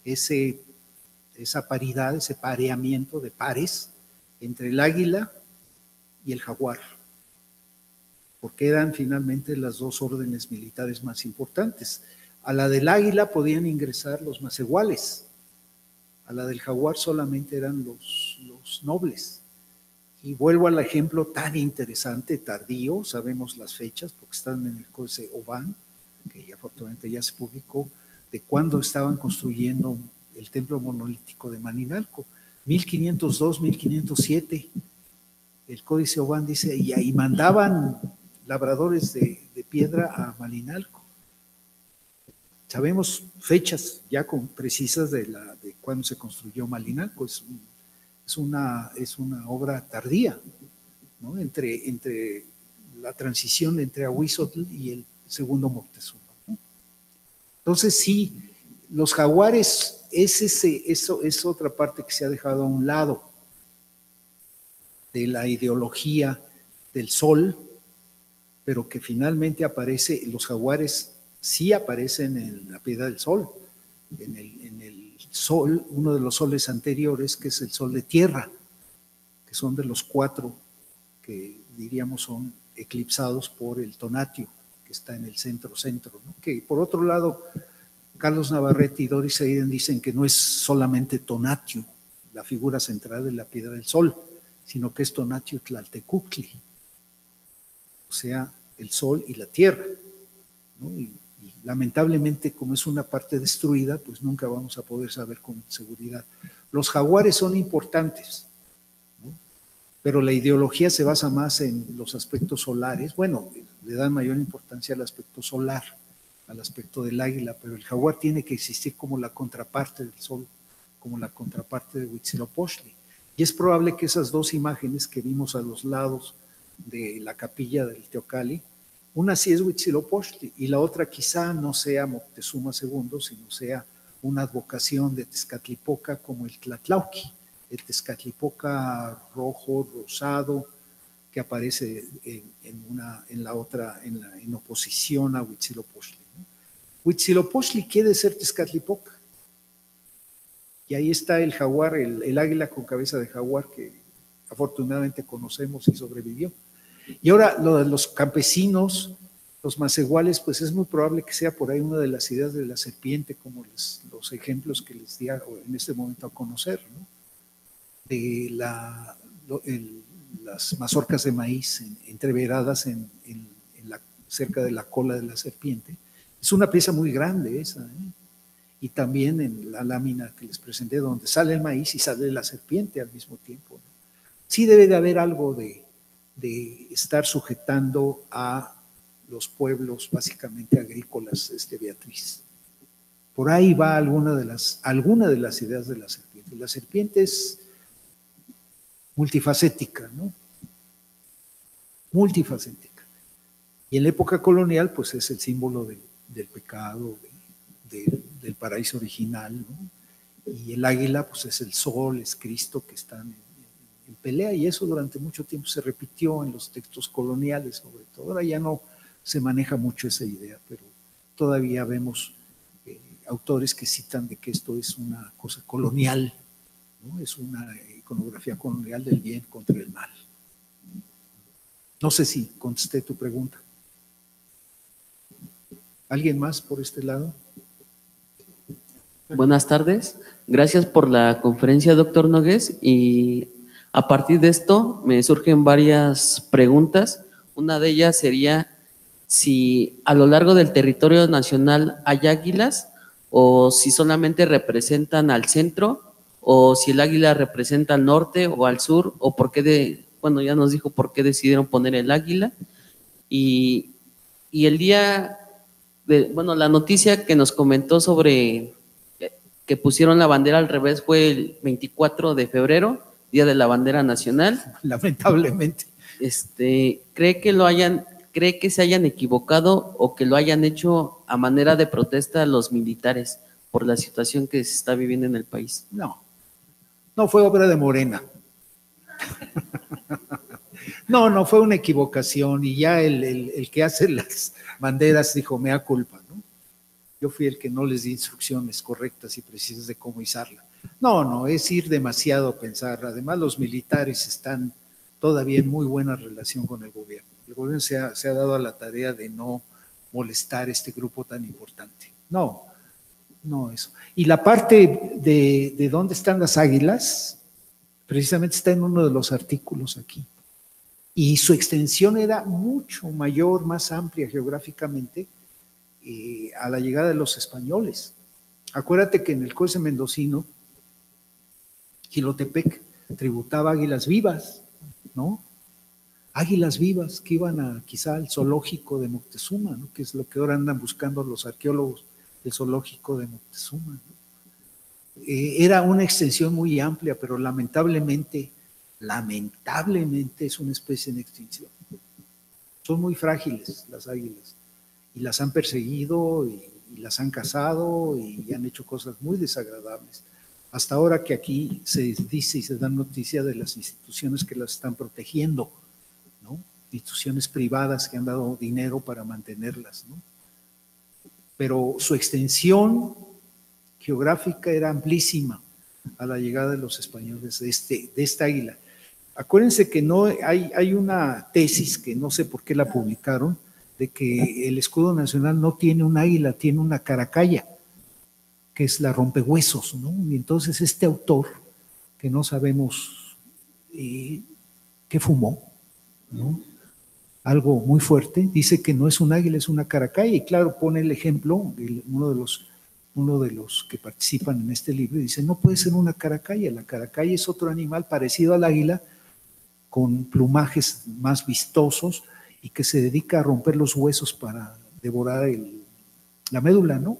esa paridad, ese pareamiento de pares entre el águila y el jaguar. Porque eran finalmente las dos órdenes militares más importantes. A la del águila podían ingresar los macehuales, a la del jaguar solamente eran los nobles. Y vuelvo al ejemplo tan interesante, tardío, sabemos las fechas porque están en el Códice Oban, que ya afortunadamente ya se publicó, de cuándo estaban construyendo el templo monolítico de Malinalco, 1502, 1507. El Códice Oban dice, y ahí mandaban labradores de piedra a Malinalco. Sabemos fechas ya precisas de cuándo se construyó Malinalco. Es una obra tardía, ¿no? Entre la transición entre Ahuizotl y el segundo Moctezuma, ¿no? Entonces sí, los jaguares eso es otra parte que se ha dejado a un lado de la ideología del sol, pero que finalmente aparece, los jaguares sí aparecen en la Piedra del Sol, en el sol, uno de los soles anteriores, que es el sol de tierra, que son de los 4 que diríamos son eclipsados por el Tonatio, que está en el centro, ¿no? Que por otro lado, Carlos Navarrete y Doris Eiden dicen que no es solamente Tonatio, la figura central de la Piedra del Sol, sino que es Tonatio Tlaltecuhtli, o sea, el sol y la tierra, ¿no? Y lamentablemente, como es una parte destruida, pues nunca vamos a poder saber con seguridad. Los jaguares son importantes, ¿no? Pero la ideología se basa más en los aspectos solares. Bueno, le dan mayor importancia al aspecto solar, al aspecto del águila, pero el jaguar tiene que existir como la contraparte del sol, como la contraparte de Huitzilopochtli. Y es probable que esas dos imágenes que vimos a los lados de la capilla del Teocalli, una sí es Huitzilopochtli y la otra quizá no sea Moctezuma II, sino sea una advocación de Tezcatlipoca como el Tlatlauqui, el Tezcatlipoca rojo, rosado, que aparece en oposición a Huitzilopochtli, ¿no? Huitzilopochtli quiere ser Tezcatlipoca. Y ahí está el jaguar, el águila con cabeza de jaguar que afortunadamente conocemos y sobrevivió. Y ahora lo de los campesinos, los macehuales, pues es muy probable que sea por ahí una de las ideas de la serpiente, como los ejemplos que les di en este momento a conocer, ¿no? De las mazorcas de maíz entreveradas cerca de la cola de la serpiente. Es una pieza muy grande esa, ¿eh? Y también en la lámina que les presenté, donde sale el maíz y sale la serpiente al mismo tiempo, ¿no? Sí debe de haber algo de estar sujetando a los pueblos básicamente agrícolas, Beatriz. Por ahí va alguna de las ideas de la serpiente. La serpiente es multifacética, ¿no? Multifacética. Y en la época colonial, pues es el símbolo del pecado, del paraíso original, ¿no? Y el águila, pues es el sol, es Cristo que están en pelea, y eso durante mucho tiempo se repitió en los textos coloniales, sobre todo. Ahora ya no se maneja mucho esa idea, pero todavía vemos autores que citan de que esto es una cosa colonial, ¿no? Es una iconografía colonial del bien contra el mal. No sé si contesté tu pregunta. ¿Alguien más por este lado? Buenas tardes. Gracias por la conferencia, doctor Nogués. Y a partir de esto me surgen varias preguntas. Una de ellas sería si a lo largo del territorio nacional hay águilas o si solamente representan al centro o si el águila representa al norte o al sur o por qué bueno, ya nos dijo por qué decidieron poner el águila. Y el día bueno, la noticia que nos comentó sobre que pusieron la bandera al revés fue el 24 de febrero, Día de la Bandera Nacional. Lamentablemente. ¿Cree que se hayan equivocado o que lo hayan hecho a manera de protesta los militares por la situación que se está viviendo en el país? No, no fue obra de Morena. No fue una equivocación, y ya el que hace las banderas dijo mea culpa, ¿no? Yo fui el que no les di instrucciones correctas y precisas de cómo izarla. No, es ir demasiado a pensar. Además, los militares están todavía en muy buena relación con el gobierno. El gobierno se ha dado a la tarea de no molestar a este grupo tan importante. No eso. Y la parte de dónde están las águilas, precisamente está en uno de los artículos aquí. Y su extensión era mucho mayor, más amplia geográficamente, a la llegada de los españoles. Acuérdate que en el Códice Mendocino, Jilotepec tributaba águilas vivas, ¿no? Águilas vivas que iban quizá al zoológico de Moctezuma, ¿no? Que es lo que ahora andan buscando los arqueólogos del zoológico de Moctezuma, ¿no? Era una extensión muy amplia, pero lamentablemente es una especie en extinción. Son muy frágiles las águilas, y las han perseguido y las han cazado y han hecho cosas muy desagradables. Hasta ahora que aquí se dice y se da noticia de las instituciones que las están protegiendo, ¿no? Instituciones privadas que han dado dinero para mantenerlas, ¿no? Pero su extensión geográfica era amplísima a la llegada de los españoles de esta águila. Acuérdense que no hay una tesis que no sé por qué la publicaron, de que el escudo nacional no tiene un águila, tiene una caracalla, que es la rompehuesos, ¿no? Y entonces este autor, que no sabemos qué fumó, ¿no? Algo muy fuerte, dice que no es un águila, es una caracalla, y claro, pone el ejemplo, uno de los que participan en este libro, dice, no puede ser una caracalla, la caracalla es otro animal parecido al águila, con plumajes más vistosos, y que se dedica a romper los huesos para devorar la médula, ¿no?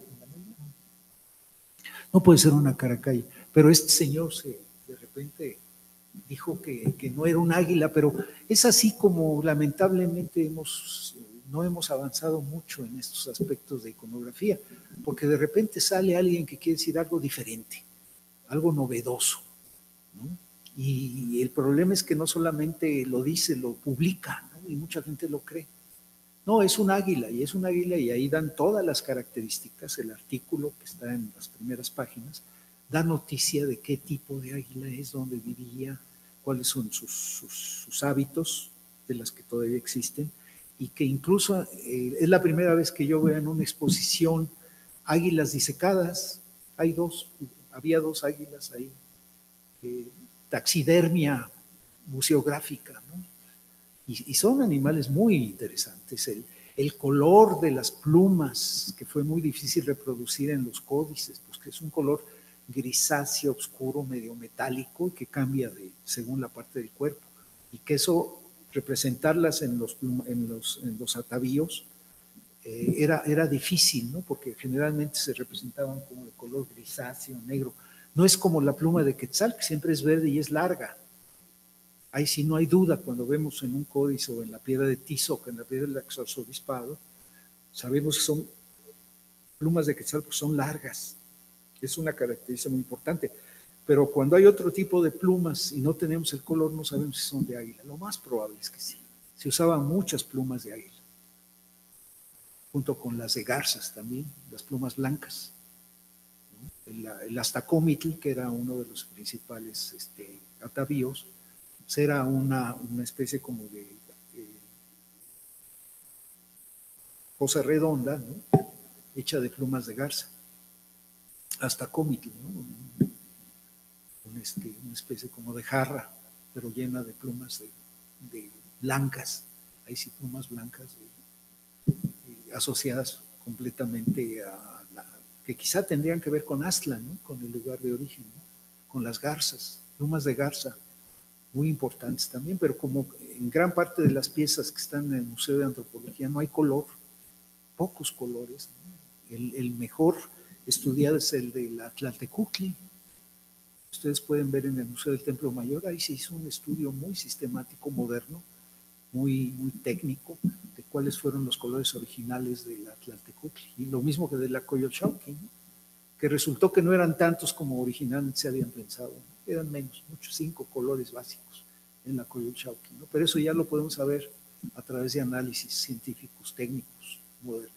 No puede ser una caracalla. Pero este señor de repente dijo que no era un águila, pero es así como lamentablemente no hemos avanzado mucho en estos aspectos de iconografía, porque de repente sale alguien que quiere decir algo diferente, algo novedoso, ¿no? Y el problema es que no solamente lo dice, lo publica, ¿no? Y mucha gente lo cree. No, es un águila, y ahí dan todas las características. El artículo que está en las primeras páginas da noticia de qué tipo de águila es, dónde vivía, cuáles son sus hábitos, de las que todavía existen, y que incluso es la primera vez que yo veo en una exposición águilas disecadas. Había dos águilas ahí, taxidermia museográfica, ¿no? Y son animales muy interesantes. El color de las plumas, que fue muy difícil reproducir en los códices, pues que es un color grisáceo, oscuro, medio metálico, que cambia según la parte del cuerpo, y que eso, representarlas en los atavíos, era difícil, ¿no? Porque generalmente se representaban como de color grisáceo, negro. No es como la pluma de Quetzal, que siempre es verde y es larga. Ahí sí no hay duda, cuando vemos en un códice o en la piedra de Tizoc, en la piedra del arzobispado, sabemos que son plumas de Quetzal, pues son largas. Es una característica muy importante. Pero cuando hay otro tipo de plumas y no tenemos el color, no sabemos si son de águila. Lo más probable es que sí. Se usaban muchas plumas de águila, junto con las de garzas también, las plumas blancas. El astacómitl, que era uno de los principales atavíos, pues era una especie como de cosa redonda, ¿no? Hecha de plumas de garza. Astacómitl, ¿no? Una especie como de jarra, pero llena de plumas de blancas. Ahí sí, plumas blancas asociadas completamente a que quizá tendrían que ver con Aztlán, ¿no? Con el lugar de origen, ¿no? Con las garzas, plumas de garza, muy importantes también, pero como en gran parte de las piezas que están en el Museo de Antropología no hay color, pocos colores, ¿no? El mejor estudiado es el de la Tlaltecuhtli. Ustedes pueden ver en el Museo del Templo Mayor, ahí se hizo un estudio muy sistemático, moderno, muy técnico, de cuáles fueron los colores originales de la Tlaltecuhtli. Y lo mismo que de la Coyolxauhqui, ¿no? Que resultó que no eran tantos como originalmente se habían pensado, ¿no? Eran menos, muchos, 5 colores básicos en la Coyolxauhqui, ¿no? Pero eso ya lo podemos saber a través de análisis científicos, técnicos, modernos.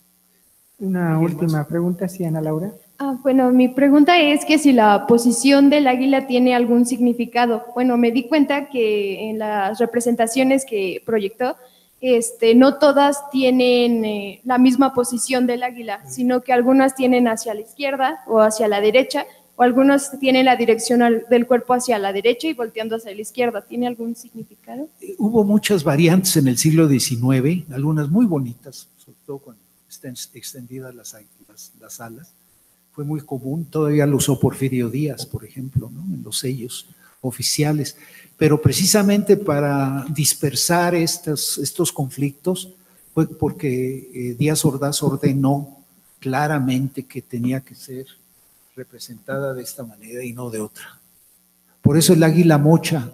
Una última pregunta, sí, Ana Laura. Bueno, mi pregunta es que si la posición del águila tiene algún significado. Bueno, me di cuenta que en las representaciones que proyectó, no todas tienen la misma posición del águila, sino que algunas tienen hacia la izquierda o hacia la derecha, o algunas tienen la dirección del cuerpo hacia la derecha y volteando hacia la izquierda. ¿Tiene algún significado? Hubo muchas variantes en el siglo XIX, algunas muy bonitas, sobre todo cuando están extendidas las alas. Fue muy común, todavía lo usó Porfirio Díaz, por ejemplo, ¿no? En los sellos oficiales. Pero precisamente para dispersar estos conflictos fue porque Díaz Ordaz ordenó claramente que tenía que ser representada de esta manera y no de otra. Por eso el águila mocha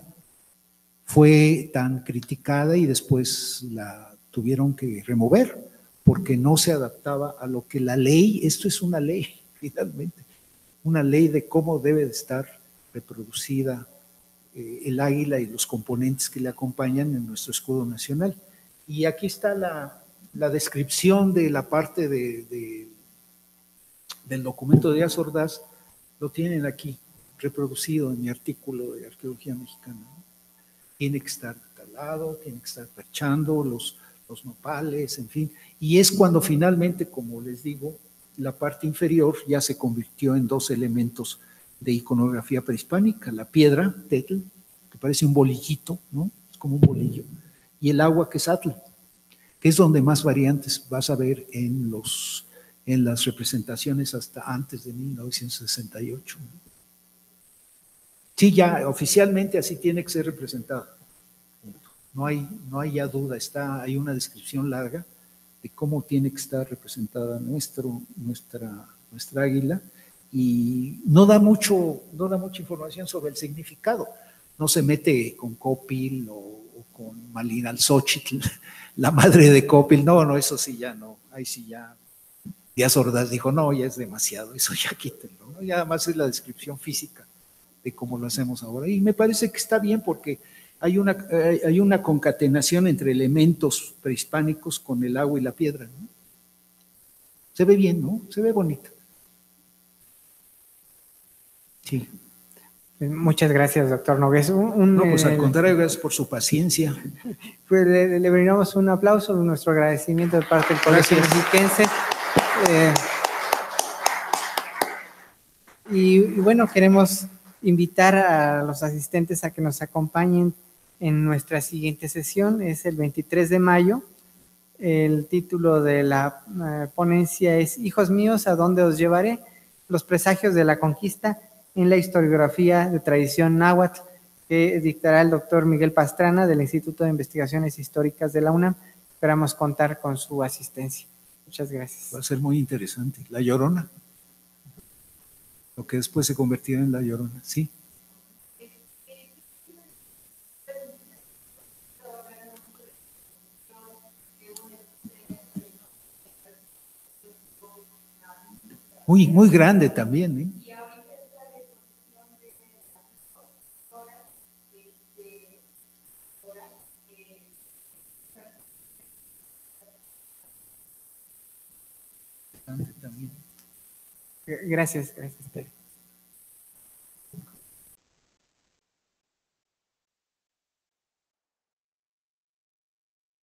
fue tan criticada y después la tuvieron que remover porque no se adaptaba a lo que la ley, esto es una ley finalmente, una ley de cómo debe de estar reproducida el águila y los componentes que le acompañan en nuestro escudo nacional. Y aquí está la descripción de la parte del documento de Díaz Ordaz, lo tienen aquí reproducido en mi artículo de Arqueología Mexicana, ¿no? Tiene que estar talado, tiene que estar perchando, los nopales, en fin. Y es cuando finalmente, como les digo, la parte inferior ya se convirtió en 2 elementos de iconografía prehispánica, la piedra, tetl, que parece un bolillito, ¿no? Es como un bolillo, y el agua, que es atl, que es donde más variantes vas a ver en las representaciones hasta antes de 1968, ¿no? Sí, ya oficialmente así tiene que ser representada. No hay ya duda, hay una descripción larga de cómo tiene que estar representada nuestra águila, y no da mucha información sobre el significado. No se mete con Copil o con Malinalxóchitl, la madre de Copil. No, eso sí ya no. Ahí sí ya Díaz Ordaz dijo, no, ya es demasiado, eso ya quítenlo, ¿no? Ya además es la descripción física de cómo lo hacemos ahora. Y me parece que está bien porque hay una concatenación entre elementos prehispánicos con el agua y la piedra, ¿no? Se ve bien, ¿no? Se ve bonito. Sí. Muchas gracias, doctor Nogués. No, pues al contrario, gracias por su paciencia. Pues le brindamos un aplauso, nuestro agradecimiento de parte del Colegio Mexiquense. Y bueno, queremos invitar a los asistentes a que nos acompañen en nuestra siguiente sesión. Es el 23 de mayo. El título de la ponencia es Hijos míos, ¿a dónde os llevaré? Los presagios de la conquista en la historiografía de tradición náhuatl, que dictará el doctor Miguel Pastrana del Instituto de Investigaciones Históricas de la UNAM. Esperamos contar con su asistencia. Muchas gracias. Va a ser muy interesante. La Llorona, lo que después se convirtió en La Llorona, sí. Muy, muy grande también, ¿eh? También. Gracias, gracias.